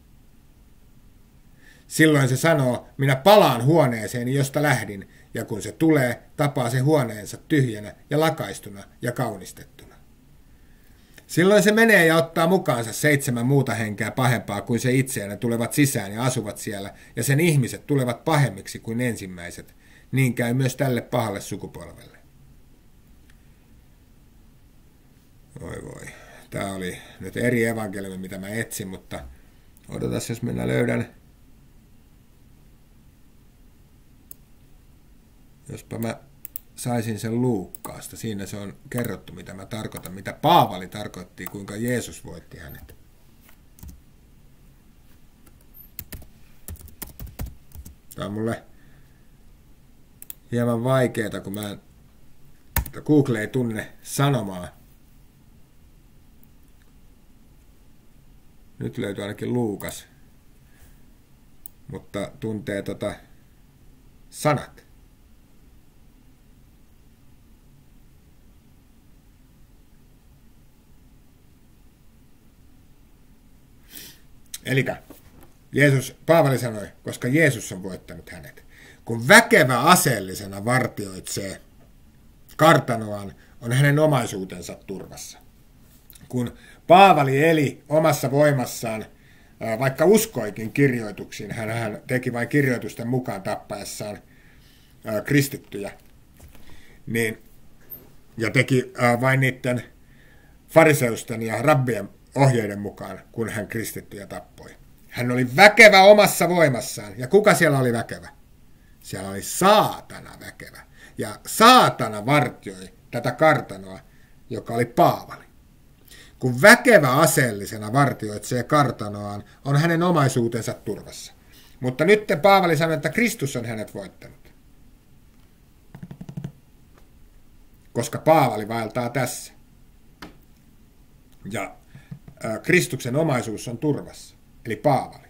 Silloin se sanoo, minä palaan huoneeseeni, josta lähdin, ja kun se tulee, tapaa se huoneensa tyhjänä ja lakaistuna ja kaunistettuna. Silloin se menee ja ottaa mukaansa seitsemän muuta henkeä pahempaa kuin se itse, ja ne tulevat sisään ja asuvat siellä, ja sen ihmiset tulevat pahemmiksi kuin ensimmäiset. Niin käy myös tälle pahalle sukupolvelle. Voi voi. Tämä oli nyt eri evankeliumi, mitä mä etsin, mutta odotas, jos minä löydän. Jospa mä saisin sen Luukkaasta. Siinä se on kerrottu, mitä mä tarkoitan, mitä Paavali tarkoitti, kuinka Jeesus voitti hänet. Tämä on mulle hieman vaikeeta, kun mä Google ei tunne sanomaa. Nyt löytyy ainakin Luukas, mutta tuntee tota sanat. Elikkä Jeesus, Paavali sanoi, koska Jeesus on voittanut hänet. Kun väkevä aseellisena vartioitsee kartanoaan, on hänen omaisuutensa turvassa. Kun Paavali eli omassa voimassaan, vaikka uskoikin kirjoituksiin, hän teki vain kirjoitusten mukaan tappaessaan kristittyjä, niin, ja teki vain niiden fariseusten ja rabbien ohjeiden mukaan, kun hän kristittyjä tappoi. Hän oli väkevä omassa voimassaan. Ja kuka siellä oli väkevä? Siellä oli saatana väkevä. Ja saatana vartioi tätä kartanoa, joka oli Paavali. Kun väkevä aseellisena vartioitsee kartanoaan, on hänen omaisuutensa turvassa. Mutta nyt Paavali sanoi, että Kristus on hänet voittanut. Koska Paavali vaeltaa tässä. Ja ä, Kristuksen omaisuus on turvassa. Eli Paavali.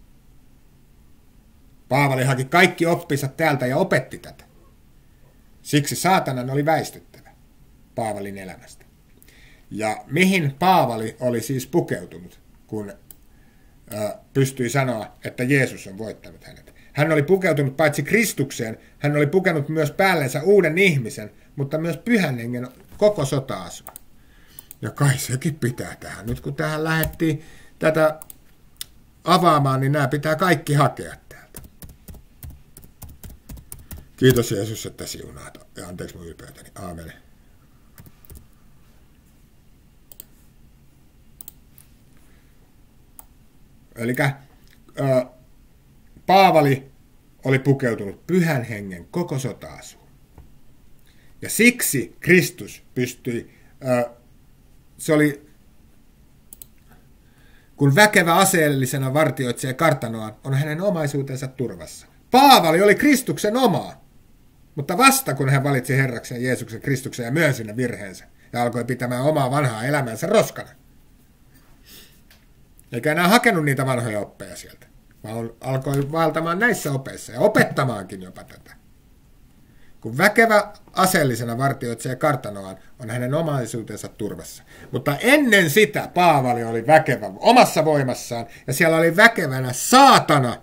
Paavali haki kaikki oppinsa täältä ja opetti tätä. Siksi saatanan oli väistyttävä Paavalin elämästä. Ja mihin Paavali oli siis pukeutunut, kun ä, pystyi sanoa, että Jeesus on voittanut hänet. Hän oli pukeutunut paitsi Kristukseen, hän oli pukenut myös päällensä uuden ihmisen, mutta myös pyhän hengen koko sota-asu. Ja kai sekin pitää tähän. Nyt kun tähän lähdettiin tätä avaamaan, niin nämä pitää kaikki hakea täältä. Kiitos Jeesus, että siunaat. Ja anteeksi mun ylpeytäni. Aamen. Elikkä ää, Paavali oli pukeutunut pyhän hengen koko sota-asuun. Ja siksi Kristus pystyi, ää, se oli, kun väkevä aseellisena vartioitsee kartanoaan, on hänen omaisuutensa turvassa. Paavali oli Kristuksen omaa, mutta vasta kun hän valitsi Herraksen Jeesuksen Kristuksen ja myönsi ne virheensä ja alkoi pitämään omaa vanhaa elämänsä roskana. Eikä enää hakenut niitä vanhoja oppeja sieltä, vaan alkoi vaeltamaan näissä opeissa ja opettamaankin jopa tätä. Kun väkevä aseellisena vartioitsee kartanoaan, on hänen omaisuutensa turvassa. Mutta ennen sitä Paavali oli väkevä omassa voimassaan, ja siellä oli väkevänä saatana.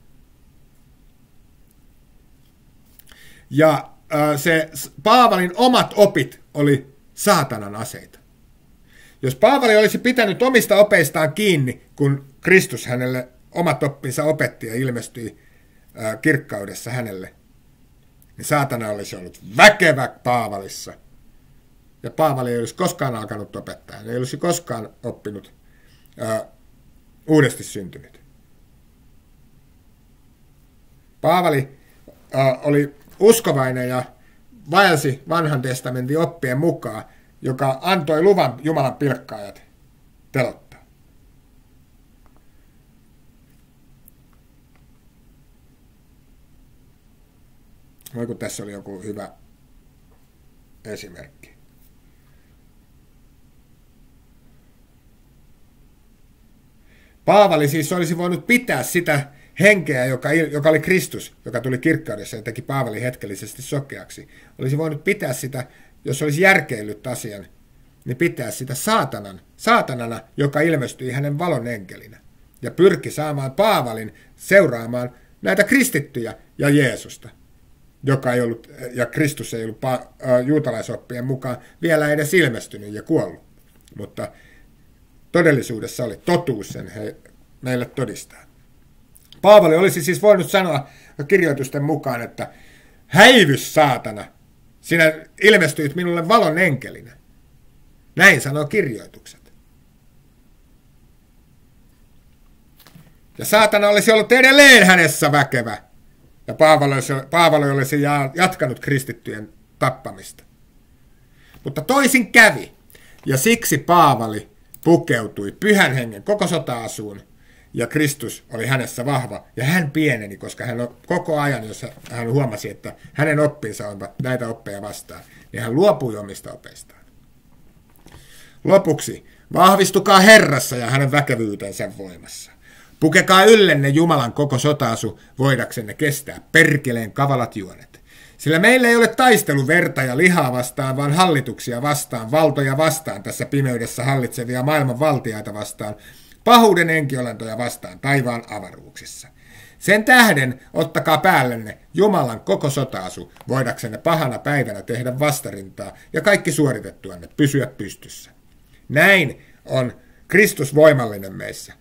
Ja äh, se Paavalin omat opit oli saatanan aseita. Jos Paavali olisi pitänyt omista opeistaan kiinni, kun Kristus hänelle omat oppinsa opetti ja ilmestyi äh, kirkkaudessa hänelle, niin saatana olisi ollut väkevä Paavalissa. Ja Paavali ei olisi koskaan alkanut opettaa. Hän ei olisi koskaan oppinut ää, uudesti syntynyt. Paavali ää, oli uskovainen ja vaelsi vanhan testamentin oppien mukaan, joka antoi luvan Jumalan pilkkaajat pelottaa. Voi kun tässä oli joku hyvä esimerkki. Paavali siis olisi voinut pitää sitä henkeä, joka, joka oli Kristus, joka tuli kirkkaudessa ja teki Paavalin hetkellisesti sokeaksi. Olisi voinut pitää sitä, jos olisi järkeillyt asian, niin pitää sitä saatanan, saatanana, joka ilmestyi hänen valon enkelinä. Ja pyrki saamaan Paavalin seuraamaan näitä kristittyjä ja Jeesusta, joka ei ollut, ja Kristus ei ollut juutalaisoppien mukaan vielä edes ilmestynyt ja kuollut. Mutta todellisuudessa oli totuus sen he meille todistaa. Paavali olisi siis voinut sanoa kirjoitusten mukaan, että häivys saatana, sinä ilmestyit minulle valon enkelinä. Näin sanoo kirjoitukset. Ja saatana olisi ollut edelleen hänessä väkevä, ja Paavali olisi, Paavali olisi jatkanut kristittyjen tappamista. Mutta toisin kävi, ja siksi Paavali pukeutui pyhän hengen koko sota-asuun, ja Kristus oli hänessä vahva, ja hän pieneni, koska hän koko ajan, jos hän huomasi, että hänen oppinsa on näitä oppeja vastaan, niin hän luopui omista opeistaan. Lopuksi, vahvistukaa Herrassa ja hänen väkevyytensä voimassa. Pukekaa yllenne Jumalan koko sotaasu, voidaksenne kestää perkeleen kavalat juonet. Sillä meillä ei ole taistelu verta ja lihaa vastaan, vaan hallituksia vastaan, valtoja vastaan, tässä pimeydessä hallitsevia maailman valtiaita vastaan, pahuuden enkiolentoja vastaan taivaan avaruuksissa. Sen tähden ottakaa päällenne Jumalan koko sotaasu, voidaksenne pahana päivänä tehdä vastarintaa ja kaikki suoritettuanne pysyä pystyssä. Näin on Kristus voimallinen meissä.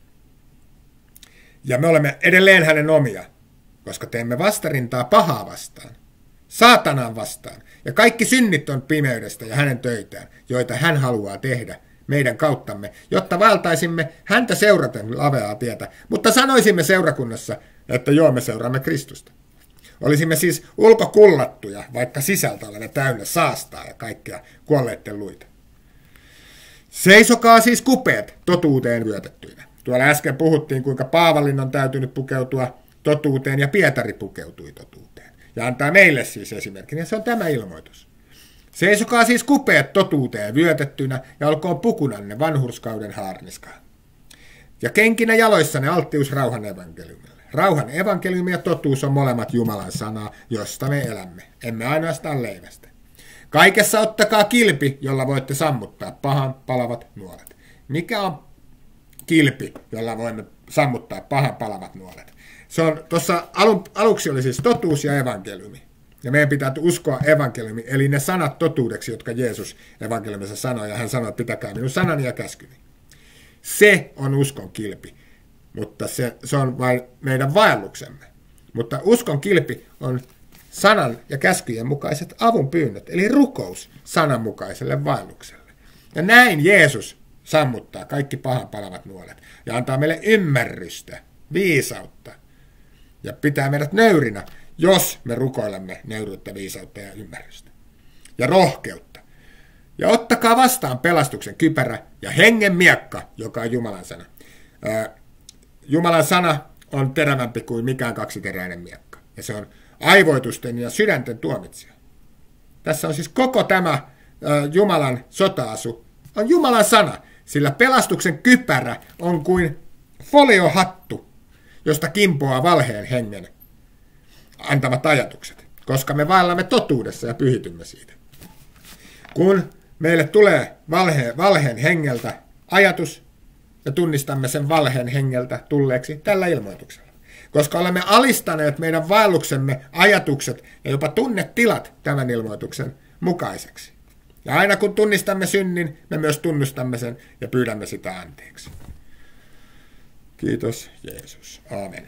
Ja me olemme edelleen hänen omia, koska teemme vastarintaa pahaa vastaan, saatanaan vastaan, ja kaikki synnit on pimeydestä ja hänen töitään, joita hän haluaa tehdä meidän kauttamme, jotta valtaisimme häntä seuraten laveaa tietä, mutta sanoisimme seurakunnassa, että joo, me seuraamme Kristusta. Olisimme siis ulkokullattuja, vaikka sisältä olemme täynnä saastaa ja kaikkea kuolleiden luita. Seisokaa siis kupeet totuuteen vyötettyinä. Tuolla äsken puhuttiin, kuinka Paavalin on täytynyt pukeutua totuuteen ja Pietari pukeutui totuuteen. Ja antaa meille siis esimerkin, ja se on tämä ilmoitus. Seisokaa siis kupeet totuuteen vyötettynä ja olkoon pukunanne vanhurskauden haarniskaan. Ja kenkinä jaloissanne alttius rauhan evankeliumille. Rauhan evankeliumi ja totuus on molemmat Jumalan sanaa, josta me elämme, emme ainoastaan leivästä. Kaikessa ottakaa kilpi, jolla voitte sammuttaa pahan palavat nuolet. Mikä on kilpi, jolla voimme sammuttaa pahan palavat nuolet? Se on, tuossa alun, aluksi oli siis totuus ja evankeliumi. Ja meidän pitää uskoa evankeliumi, eli ne sanat totuudeksi, jotka Jeesus evankeliumissa sanoi, ja hän sanoi, että pitäkää minun sanani ja käskyni. Se on uskon kilpi, mutta se, se on vain meidän vaelluksemme. Mutta uskon kilpi on sanan ja käskyjen mukaiset avunpyynnöt, eli rukous sananmukaiselle vaellukselle. Ja näin Jeesus sammuttaa kaikki pahan palavat nuolet ja antaa meille ymmärrystä, viisautta ja pitää meidät nöyrinä, jos me rukoilemme nöyryyttä, viisautta ja ymmärrystä. Ja rohkeutta. Ja ottakaa vastaan pelastuksen kypärä ja hengen miekka, joka on Jumalan sana. Ää, Jumalan sana on terävämpi kuin mikään kaksiteräinen miekka. Ja se on aivoitusten ja sydänten tuomitsija. Tässä on siis koko tämä ää, Jumalan sota-asu, on Jumalan sana, sillä pelastuksen kypärä on kuin foliohattu, josta kimpoaa valheen hengen antavat ajatukset, koska me vaellamme totuudessa ja pyhitymme siitä. Kun meille tulee valheen, valheen hengeltä ajatus ja tunnistamme sen valheen hengeltä tulleeksi tällä ilmoituksella, koska olemme alistaneet meidän vaelluksemme ajatukset ja jopa tunnetilat tämän ilmoituksen mukaiseksi. Ja aina kun tunnistamme synnin, me myös tunnustamme sen ja pyydämme sitä anteeksi. Kiitos Jeesus. Aamen.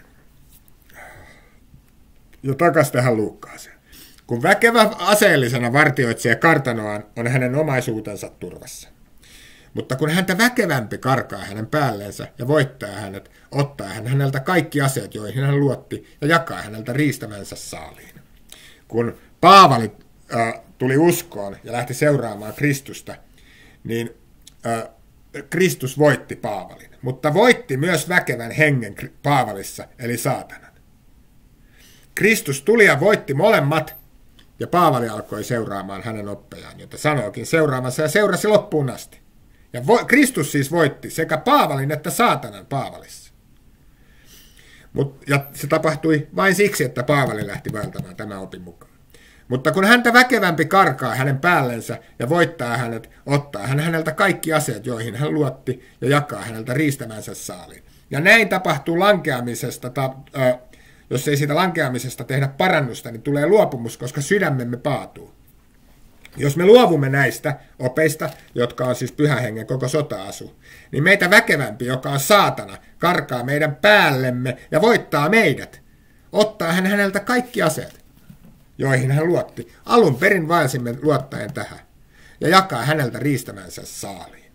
Ja takaisin tähän Luukkaaseen. Kun väkevä aseellisena vartioitsee kartanoaan, on hänen omaisuutensa turvassa. Mutta kun häntä väkevämpi karkaa hänen päälleensä ja voittaa hänet, ottaa hän häneltä kaikki aseet, joihin hän luotti, ja jakaa häneltä riistämänsä saaliin. Kun Paavali äh, tuli uskoon ja lähti seuraamaan Kristusta, niin äh, Kristus voitti Paavalin, mutta voitti myös väkevän hengen Paavalissa, eli saatanan. Kristus tuli ja voitti molemmat, ja Paavali alkoi seuraamaan hänen oppejaan, jota sanookin seuraamansa ja seurasi loppuun asti. Ja vo, Kristus siis voitti sekä Paavalin että saatanan Paavalissa. Mut, ja se tapahtui vain siksi, että Paavali lähti vaeltamaan tämän opin mukaan. Mutta kun häntä väkevämpi karkaa hänen päällensä ja voittaa hänet, ottaa hän häneltä kaikki aseet, joihin hän luotti, ja jakaa häneltä riistämänsä saaliin. Ja näin tapahtuu lankeamisesta, ta, äh, jos ei siitä lankeamisesta tehdä parannusta, niin tulee luopumus, koska sydämemme paatuu. Jos me luovumme näistä opeista, jotka on siis Pyhän Hengen koko sota-asu, niin meitä väkevämpi, joka on saatana, karkaa meidän päällemme ja voittaa meidät. Ottaa hän häneltä kaikki aseet, joihin hän luotti. Alun perin vaelsimme luottaen tähän, ja jakaa häneltä riistämänsä saaliin.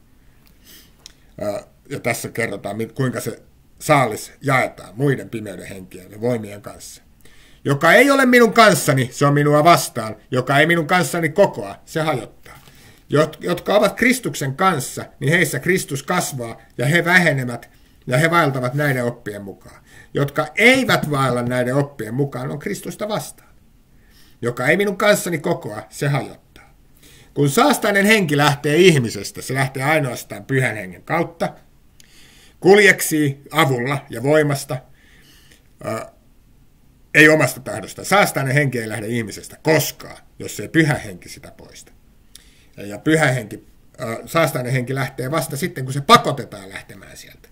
Ja tässä kerrotaan, kuinka se saalis jaetaan muiden pimeyden henkien ja voimien kanssa. Joka ei ole minun kanssani, se on minua vastaan. Joka ei minun kanssani kokoa, se hajottaa. Jotka ovat Kristuksen kanssa, niin heissä Kristus kasvaa, ja he vähenevät, ja he vaeltavat näiden oppien mukaan. Jotka eivät vaella näiden oppien mukaan, on Kristusta vastaan. Joka ei minun kanssani kokoa, se hajottaa. Kun saastainen henki lähtee ihmisestä, se lähtee ainoastaan Pyhän Hengen kautta, kuljeksii avulla ja voimasta, äh, ei omasta tahdosta. Saastainen henki ei lähde ihmisestä koskaan, jos ei Pyhä Henki sitä poista. Ja Pyhä Henki, äh, saastainen henki lähtee vasta sitten, kun se pakotetaan lähtemään sieltä.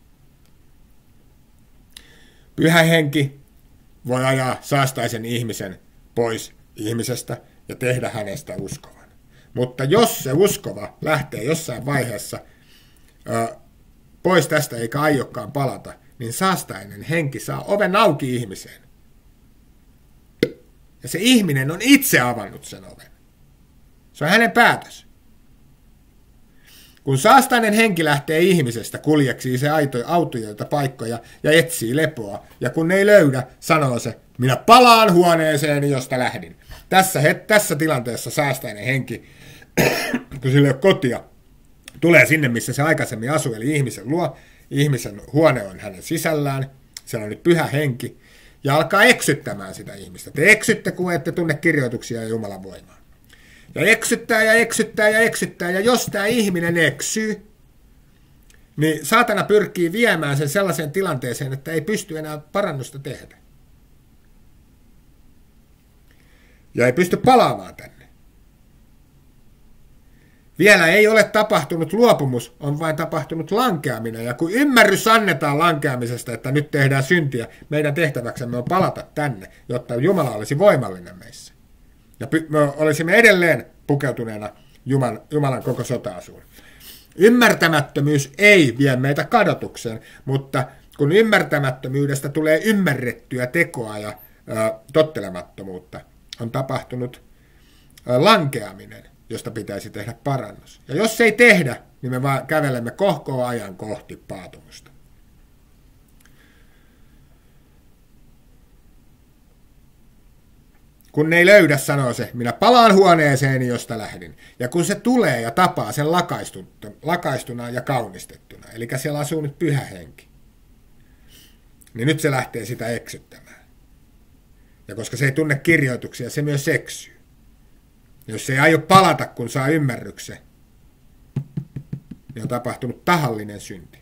Pyhä Henki voi ajaa saastaisen ihmisen pois ihmisestä ja tehdä hänestä uskovan. Mutta jos se uskova lähtee jossain vaiheessa ö, pois tästä eikä aiokkaan palata, niin saastainen henki saa oven auki ihmiseen. Ja se ihminen on itse avannut sen oven. Se on hänen päätös. Kun saastainen henki lähtee ihmisestä, kuljeksii se autujoilta paikkoja ja etsii lepoa. Ja kun ei löydä, sanoo se, minä palaan huoneeseeni, josta lähdin. Tässä, he, tässä tilanteessa saastainen henki, kun sillä ei ole kotia, tulee sinne, missä se aikaisemmin asui, eli ihmisen luo. Ihmisen huone on hänen sisällään, siellä on nyt Pyhä Henki, ja alkaa eksyttämään sitä ihmistä. Te eksytte, kun ette tunne kirjoituksia ja Jumalan voimaa. Ja eksyttää ja eksyttää ja eksyttää, ja jos tämä ihminen eksyy, niin saatana pyrkii viemään sen sellaiseen tilanteeseen, että ei pysty enää parannusta tehdä. Ja ei pysty palaamaan tänne. Vielä ei ole tapahtunut luopumus, on vain tapahtunut lankeaminen. Ja kun ymmärrys annetaan lankeamisesta, että nyt tehdään syntiä, meidän tehtäväksemme on palata tänne, jotta Jumala olisi voimallinen meissä. Ja me olisimme edelleen pukeutuneena Jumalan, Jumalan koko sota-asuun. Ymmärtämättömyys ei vie meitä kadotukseen, mutta kun ymmärtämättömyydestä tulee ymmärrettyä tekoa ja ä, tottelemattomuutta, on tapahtunut ä, lankeaminen, josta pitäisi tehdä parannus. Ja jos ei tehdä, niin me vaan kävelemme kohkoa ajan kohti paatumusta. Kun ne ei löydä, sanoo se, minä palaan huoneeseeni, josta lähdin. Ja kun se tulee ja tapaa sen lakaistuna ja kaunistettuna, eli siellä asuu nyt Pyhä Henki, niin nyt se lähtee sitä eksyttämään. Ja koska se ei tunne kirjoituksia, se myös eksyy. Jos se ei aio palata, kun saa ymmärryksen, niin on tapahtunut tahallinen synti.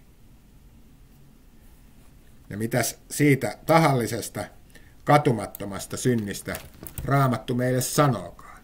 Ja mitäs siitä tahallisesta, katumattomasta synnistä Raamattu meille sanookaan?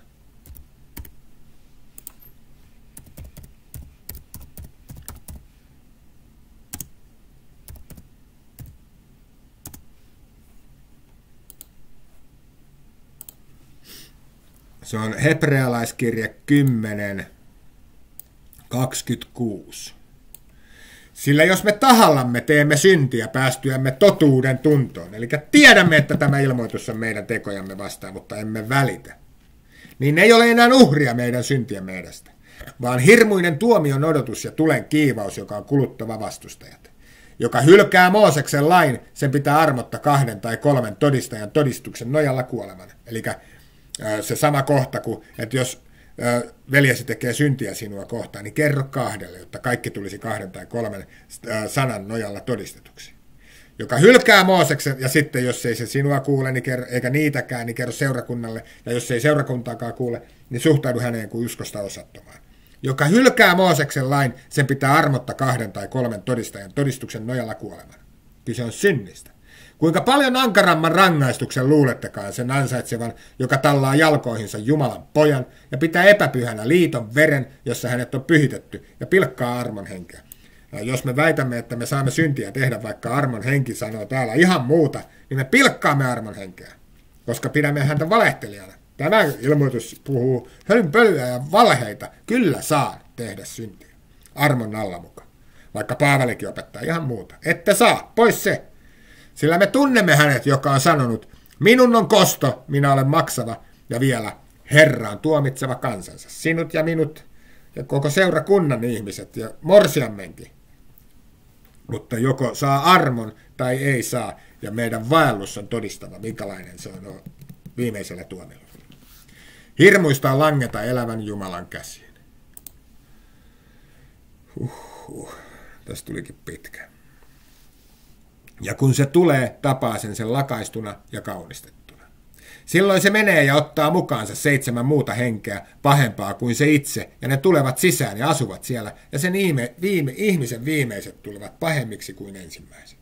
Se on hebrealaiskirje kymmenen kaksikymmentäkuusi. Sillä jos me tahallamme teemme syntiä päästyämme totuuden tuntoon, eli tiedämme, että tämä ilmoitus on meidän tekojamme vastaan, mutta emme välitä, niin ei ole enää uhria meidän syntiemme edestä, vaan hirmuinen tuomion odotus ja tulen kiivaus, joka on kuluttava vastustajat. Joka hylkää Mooseksen lain, sen pitää armotta kahden tai kolmen todistajan todistuksen nojalla kuoleman. Eli se sama kohta, kuin, että jos veljesi tekee syntiä sinua kohtaan, niin kerro kahdelle, jotta kaikki tulisi kahden tai kolmen sanan nojalla todistetuksi. Joka hylkää Mooseksen, ja sitten jos ei se sinua kuule, niin kerro, eikä niitäkään, niin kerro seurakunnalle, ja jos ei seurakuntaakaan kuule, niin suhtaudu häneen kuin uskosta osattomaan. Joka hylkää Mooseksen lain, sen pitää armotta kahden tai kolmen todistajan todistuksen nojalla kuoleman. Kyse on synnistä. Kuinka paljon ankaramman rangaistuksen luulettekaan sen ansaitsevan, joka tallaa jalkoihinsa Jumalan pojan ja pitää epäpyhänä liiton veren, jossa hänet on pyhitetty, ja pilkkaa armon henkeä. Ja jos me väitämme, että me saamme syntiä tehdä, vaikka armon henki sanoo täällä ihan muuta, niin me pilkkaamme armon henkeä, koska pidämme häntä valehtelijana. Tämä ilmoitus puhuu hölynpölyä ja valheita. Kyllä saa tehdä syntiä. Armon alla mukaan. Vaikka Paavalikin opettaa ihan muuta. Ette saa. Pois se. Sillä me tunnemme hänet, joka on sanonut, minun on kosto, minä olen maksava, ja vielä Herra on tuomitseva kansansa. Sinut ja minut ja koko seurakunnan ihmiset ja morsiammenkin. Mutta joko saa armon tai ei saa, ja meidän vaellus on todistava, minkälainen se on viimeisellä tuomilla. Hirmuista langeta elävän Jumalan käsiin. Huhhuh, tästä tulikin pitkä. Ja kun se tulee, tapaa sen sen lakaistuna ja kaunistettuna. Silloin se menee ja ottaa mukaansa seitsemän muuta henkeä pahempaa kuin se itse, ja ne tulevat sisään ja asuvat siellä, ja sen ihme, viime, ihmisen viimeiset tulevat pahemmiksi kuin ensimmäiset.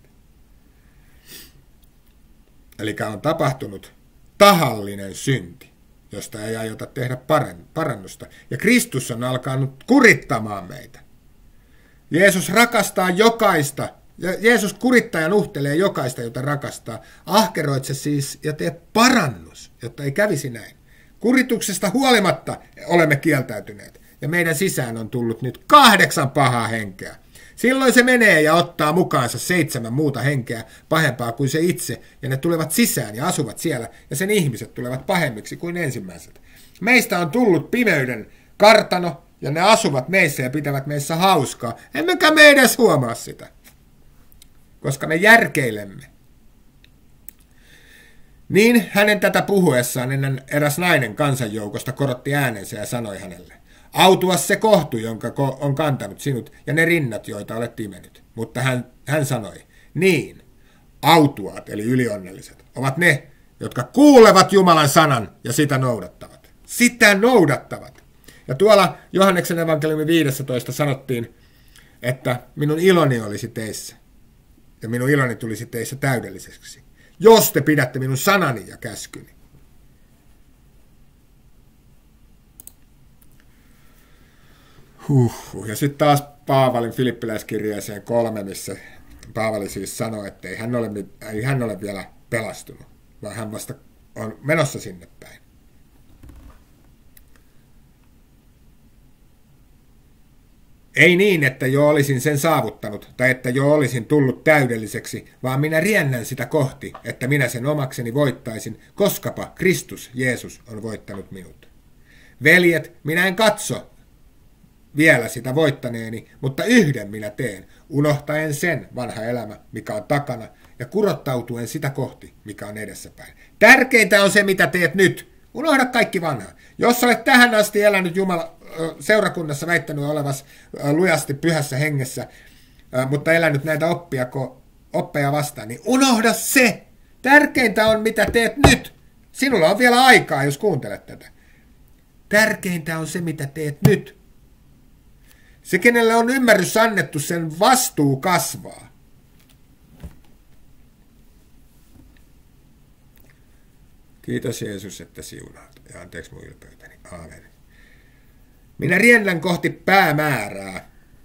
Eli on tapahtunut tahallinen synti, josta ei aiota tehdä parannusta, ja Kristus on alkanut kurittamaan meitä. Jeesus rakastaa jokaista, ja Jeesus kurittaa ja nuhtelee jokaista, jota rakastaa. Ahkeroitse siis ja tee parannus, jotta ei kävisi näin. Kurituksesta huolimatta olemme kieltäytyneet, ja meidän sisään on tullut nyt kahdeksan pahaa henkeä. Silloin se menee ja ottaa mukaansa seitsemän muuta henkeä pahempaa kuin se itse, ja ne tulevat sisään ja asuvat siellä, ja sen ihmiset tulevat pahemmiksi kuin ensimmäiset. Meistä on tullut pimeyden kartano, ja ne asuvat meissä ja pitävät meissä hauskaa. Emmekä me edes huomaa sitä, koska me järkeilemme. Niin hänen tätä puhuessaan ennen eräs nainen kansanjoukosta korotti äänensä ja sanoi hänelle, autua se kohtu, jonka on kantanut sinut, ja ne rinnat, joita olet imennyt. Mutta hän, hän sanoi, niin, autuaat, eli ylionnelliset, ovat ne, jotka kuulevat Jumalan sanan ja sitä noudattavat. Sitä noudattavat. Ja tuolla Johanneksen evankeliumin viidessätoista sanottiin, että minun iloni olisi teissä, ja minun iloni tulisi teissä täydelliseksi, jos te pidätte minun sanani ja käskyni. Huhhuh. Ja sitten taas Paavalin Filippiläiskirjeeseen kolme, missä Paavali siis sanoi, että ei hän ole, ei hän ole vielä pelastunut, vaan hän vasta on menossa sinne päin. Ei niin, että jo olisin sen saavuttanut, tai että jo olisin tullut täydelliseksi, vaan minä riennän sitä kohti, että minä sen omakseni voittaisin, koskapa Kristus Jeesus on voittanut minut. Veljet, minä en katso vielä sitä voittaneeni, mutta yhden minä teen, unohtaen sen vanha elämä, mikä on takana, ja kurottautuen sitä kohti, mikä on edessäpäin. Tärkeintä on se, mitä teet nyt. Unohda kaikki vanhaa. Jos olet tähän asti elänyt Jumala seurakunnassa väittänyt olevas lujasti pyhässä hengessä, mutta elänyt näitä oppia, oppeja vastaan, niin unohda se. Tärkeintä on, mitä teet nyt. Sinulla on vielä aikaa, jos kuuntelet tätä. Tärkeintä on se, mitä teet nyt. Se, kenelle on ymmärrys annettu, sen vastuu kasvaa. Kiitos Jeesus, että siunaat. Ja anteeksi mun ylpeytäni. Aamen. Minä riennän kohti päämäärää.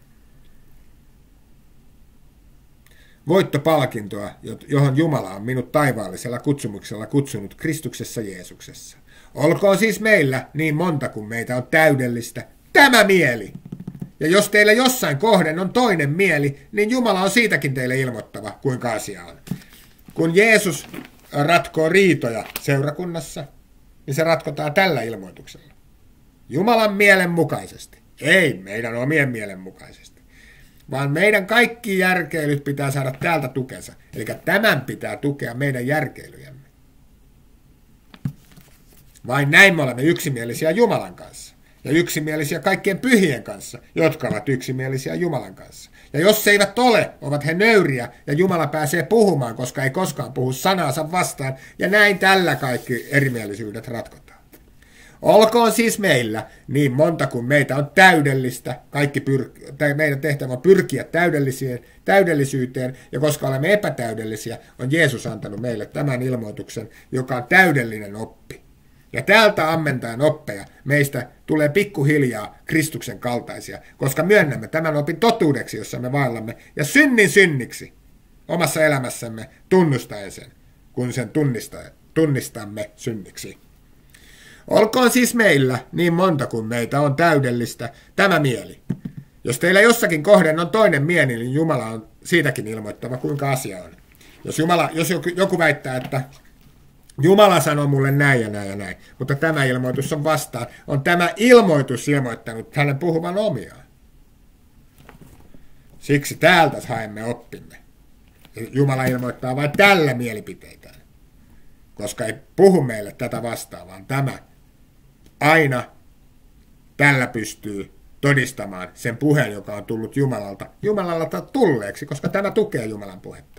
Voittopalkintoa, johon Jumala on minut taivaallisella kutsumuksella kutsunut Kristuksessa Jeesuksessa. Olkoon siis meillä niin monta kuin meitä on täydellistä tämä mieli. Ja jos teillä jossain kohden on toinen mieli, niin Jumala on siitäkin teille ilmoittava, kuinka asia on. Kun Jeesus ratkoo riitoja seurakunnassa, niin se ratkotaan tällä ilmoituksella. Jumalan mielen mukaisesti. Ei meidän omien mielen mukaisesti. Vaan meidän kaikki järkeilyt pitää saada täältä tukensa. Eli tämän pitää tukea meidän järkeilyjämme. Vain näin me olemme yksimielisiä Jumalan kanssa. Ja yksimielisiä kaikkien pyhien kanssa, jotka ovat yksimielisiä Jumalan kanssa. Ja jos eivät ole, ovat he nöyriä, ja Jumala pääsee puhumaan, koska ei koskaan puhu sanaansa vastaan, ja näin tällä kaikki erimielisyydet ratkotaan. Olkoon siis meillä niin monta kuin meitä on täydellistä, kaikki pyr- tai meidän tehtävä on pyrkiä täydellisyyteen, ja koska olemme epätäydellisiä, on Jeesus antanut meille tämän ilmoituksen, joka on täydellinen oppi. Ja täältä ammentajan oppeja meistä tulee pikkuhiljaa Kristuksen kaltaisia, koska myönnämme tämän opin totuudeksi, jossa me vaellamme, ja synnin synniksi omassa elämässämme tunnustaen sen, kun sen tunnistamme synniksi. Olkoon siis meillä niin monta kuin meitä on täydellistä tämä mieli. Jos teillä jossakin kohden on toinen mieli, niin Jumala on siitäkin ilmoittava, kuinka asia on. Jos, Jumala, jos joku väittää, että Jumala sanoo mulle näin ja näin ja näin, mutta tämä ilmoitus on vastaan, on tämä ilmoitus ilmoittanut hänen puhuvan omiaan. Siksi täältä haemme oppimme. Jumala ilmoittaa vain tällä mielipiteitään, koska ei puhu meille tätä vastaan, vaan tämä aina tällä pystyy todistamaan sen puheen, joka on tullut Jumalalta, Jumalalta tulleeksi, koska tämä tukee Jumalan puhetta.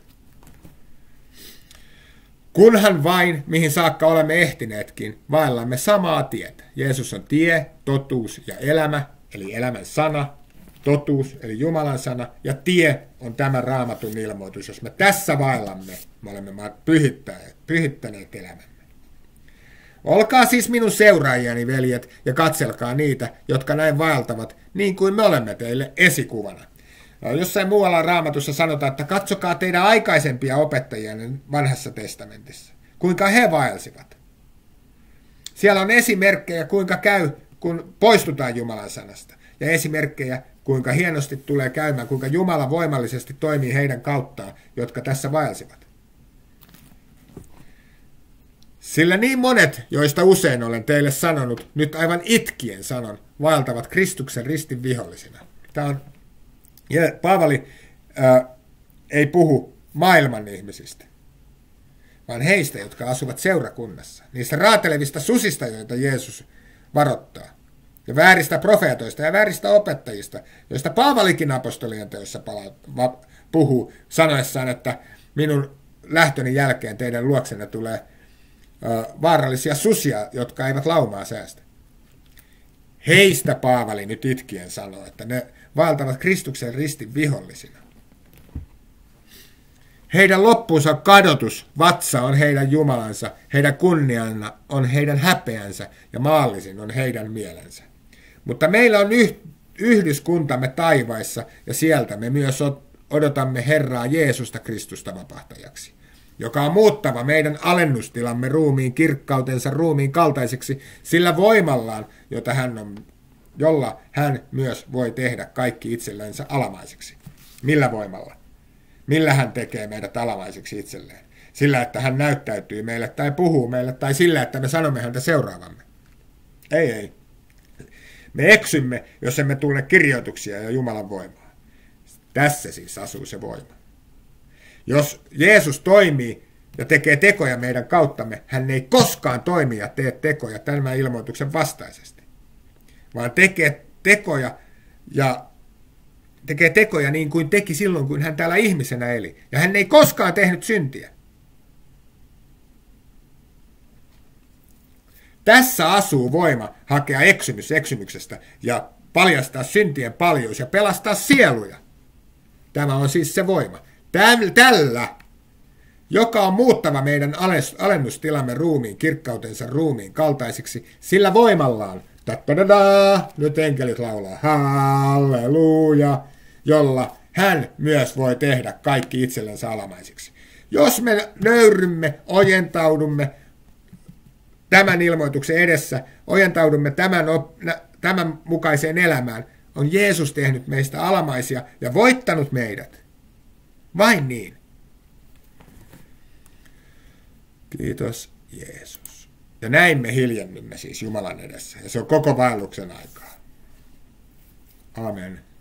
Kunhan vain, mihin saakka olemme ehtineetkin, vaellamme samaa tietä. Jeesus on tie, totuus ja elämä, eli elämän sana, totuus, eli Jumalan sana, ja tie on tämä Raamatun ilmoitus. Jos me tässä vaellamme, me olemme pyhittäneet, pyhittäneet elämämme. Olkaa siis minun seuraajiani, veljet, ja katselkaa niitä, jotka näin vaeltavat, niin kuin me olemme teille esikuvana. Jossain muualla Raamatussa sanotaan, että katsokaa teidän aikaisempia opettajianne vanhassa testamentissa, kuinka he vaelsivat. Siellä on esimerkkejä, kuinka käy, kun poistutaan Jumalan sanasta, ja esimerkkejä, kuinka hienosti tulee käymään, kuinka Jumala voimallisesti toimii heidän kauttaan, jotka tässä vaelsivat. Sillä niin monet, joista usein olen teille sanonut, nyt aivan itkien sanon, vaeltavat Kristuksen ristin vihollisina. Tämä on, ja Paavali ää, ei puhu maailman ihmisistä, vaan heistä, jotka asuvat seurakunnassa, niistä raatelevista susista, joita Jeesus varoittaa, ja vääristä profeetoista ja vääristä opettajista, joista Paavalikin apostolien teossa pala- puhuu sanoessaan, että minun lähtöni jälkeen teidän luoksenne tulee vaarallisia susia, jotka eivät laumaa säästä. Heistä Paavali nyt itkien sanoo, että ne vaeltavat Kristuksen ristin vihollisina. Heidän loppunsa kadotus, vatsa on heidän Jumalansa, heidän kunniana on heidän häpeänsä ja maallisin on heidän mielensä. Mutta meillä on yhdyskuntamme taivaissa ja sieltä me myös odotamme Herraa Jeesusta Kristusta vapahtajaksi, joka on muuttava meidän alennustilamme ruumiin kirkkautensa ruumiin kaltaiseksi sillä voimallaan, jota hän on, jolla hän myös voi tehdä kaikki itsellensä alamaiseksi. Millä voimalla? Millä hän tekee meidät alamaiseksi itselleen? Sillä, että hän näyttäytyy meille tai puhuu meille, tai sillä, että me sanomme häntä seuraavamme? Ei, ei. Me eksymme, jos emme tunne kirjoituksia ja Jumalan voimaa. Tässä siis asuu se voima. Jos Jeesus toimii ja tekee tekoja meidän kauttamme, hän ei koskaan toimi ja tee tekoja tämän ilmoituksen vastaisesti, vaan tekee tekoja ja tekee tekoja niin kuin teki silloin, kun hän täällä ihmisenä eli. Ja hän ei koskaan tehnyt syntiä. Tässä asuu voima hakea eksymys eksymyksestä ja paljastaa syntien paljous ja pelastaa sieluja. Tämä on siis se voima. Tällä, joka on muuttava meidän alennustilamme ruumiin, kirkkautensa ruumiin kaltaisiksi, sillä voimallaan, ta-ta-da-da, nyt enkelit laulaa, halleluja, jolla hän myös voi tehdä kaikki itsellensä alamaisiksi. Jos me nöyrymme, ojentaudumme tämän ilmoituksen edessä, ojentaudumme tämän, op, tämän mukaiseen elämään, on Jeesus tehnyt meistä alamaisia ja voittanut meidät. Vain niin. Kiitos Jeesus. Ja näin me hiljennymme siis Jumalan edessä. Ja se on koko vaelluksen aikaa. Amen.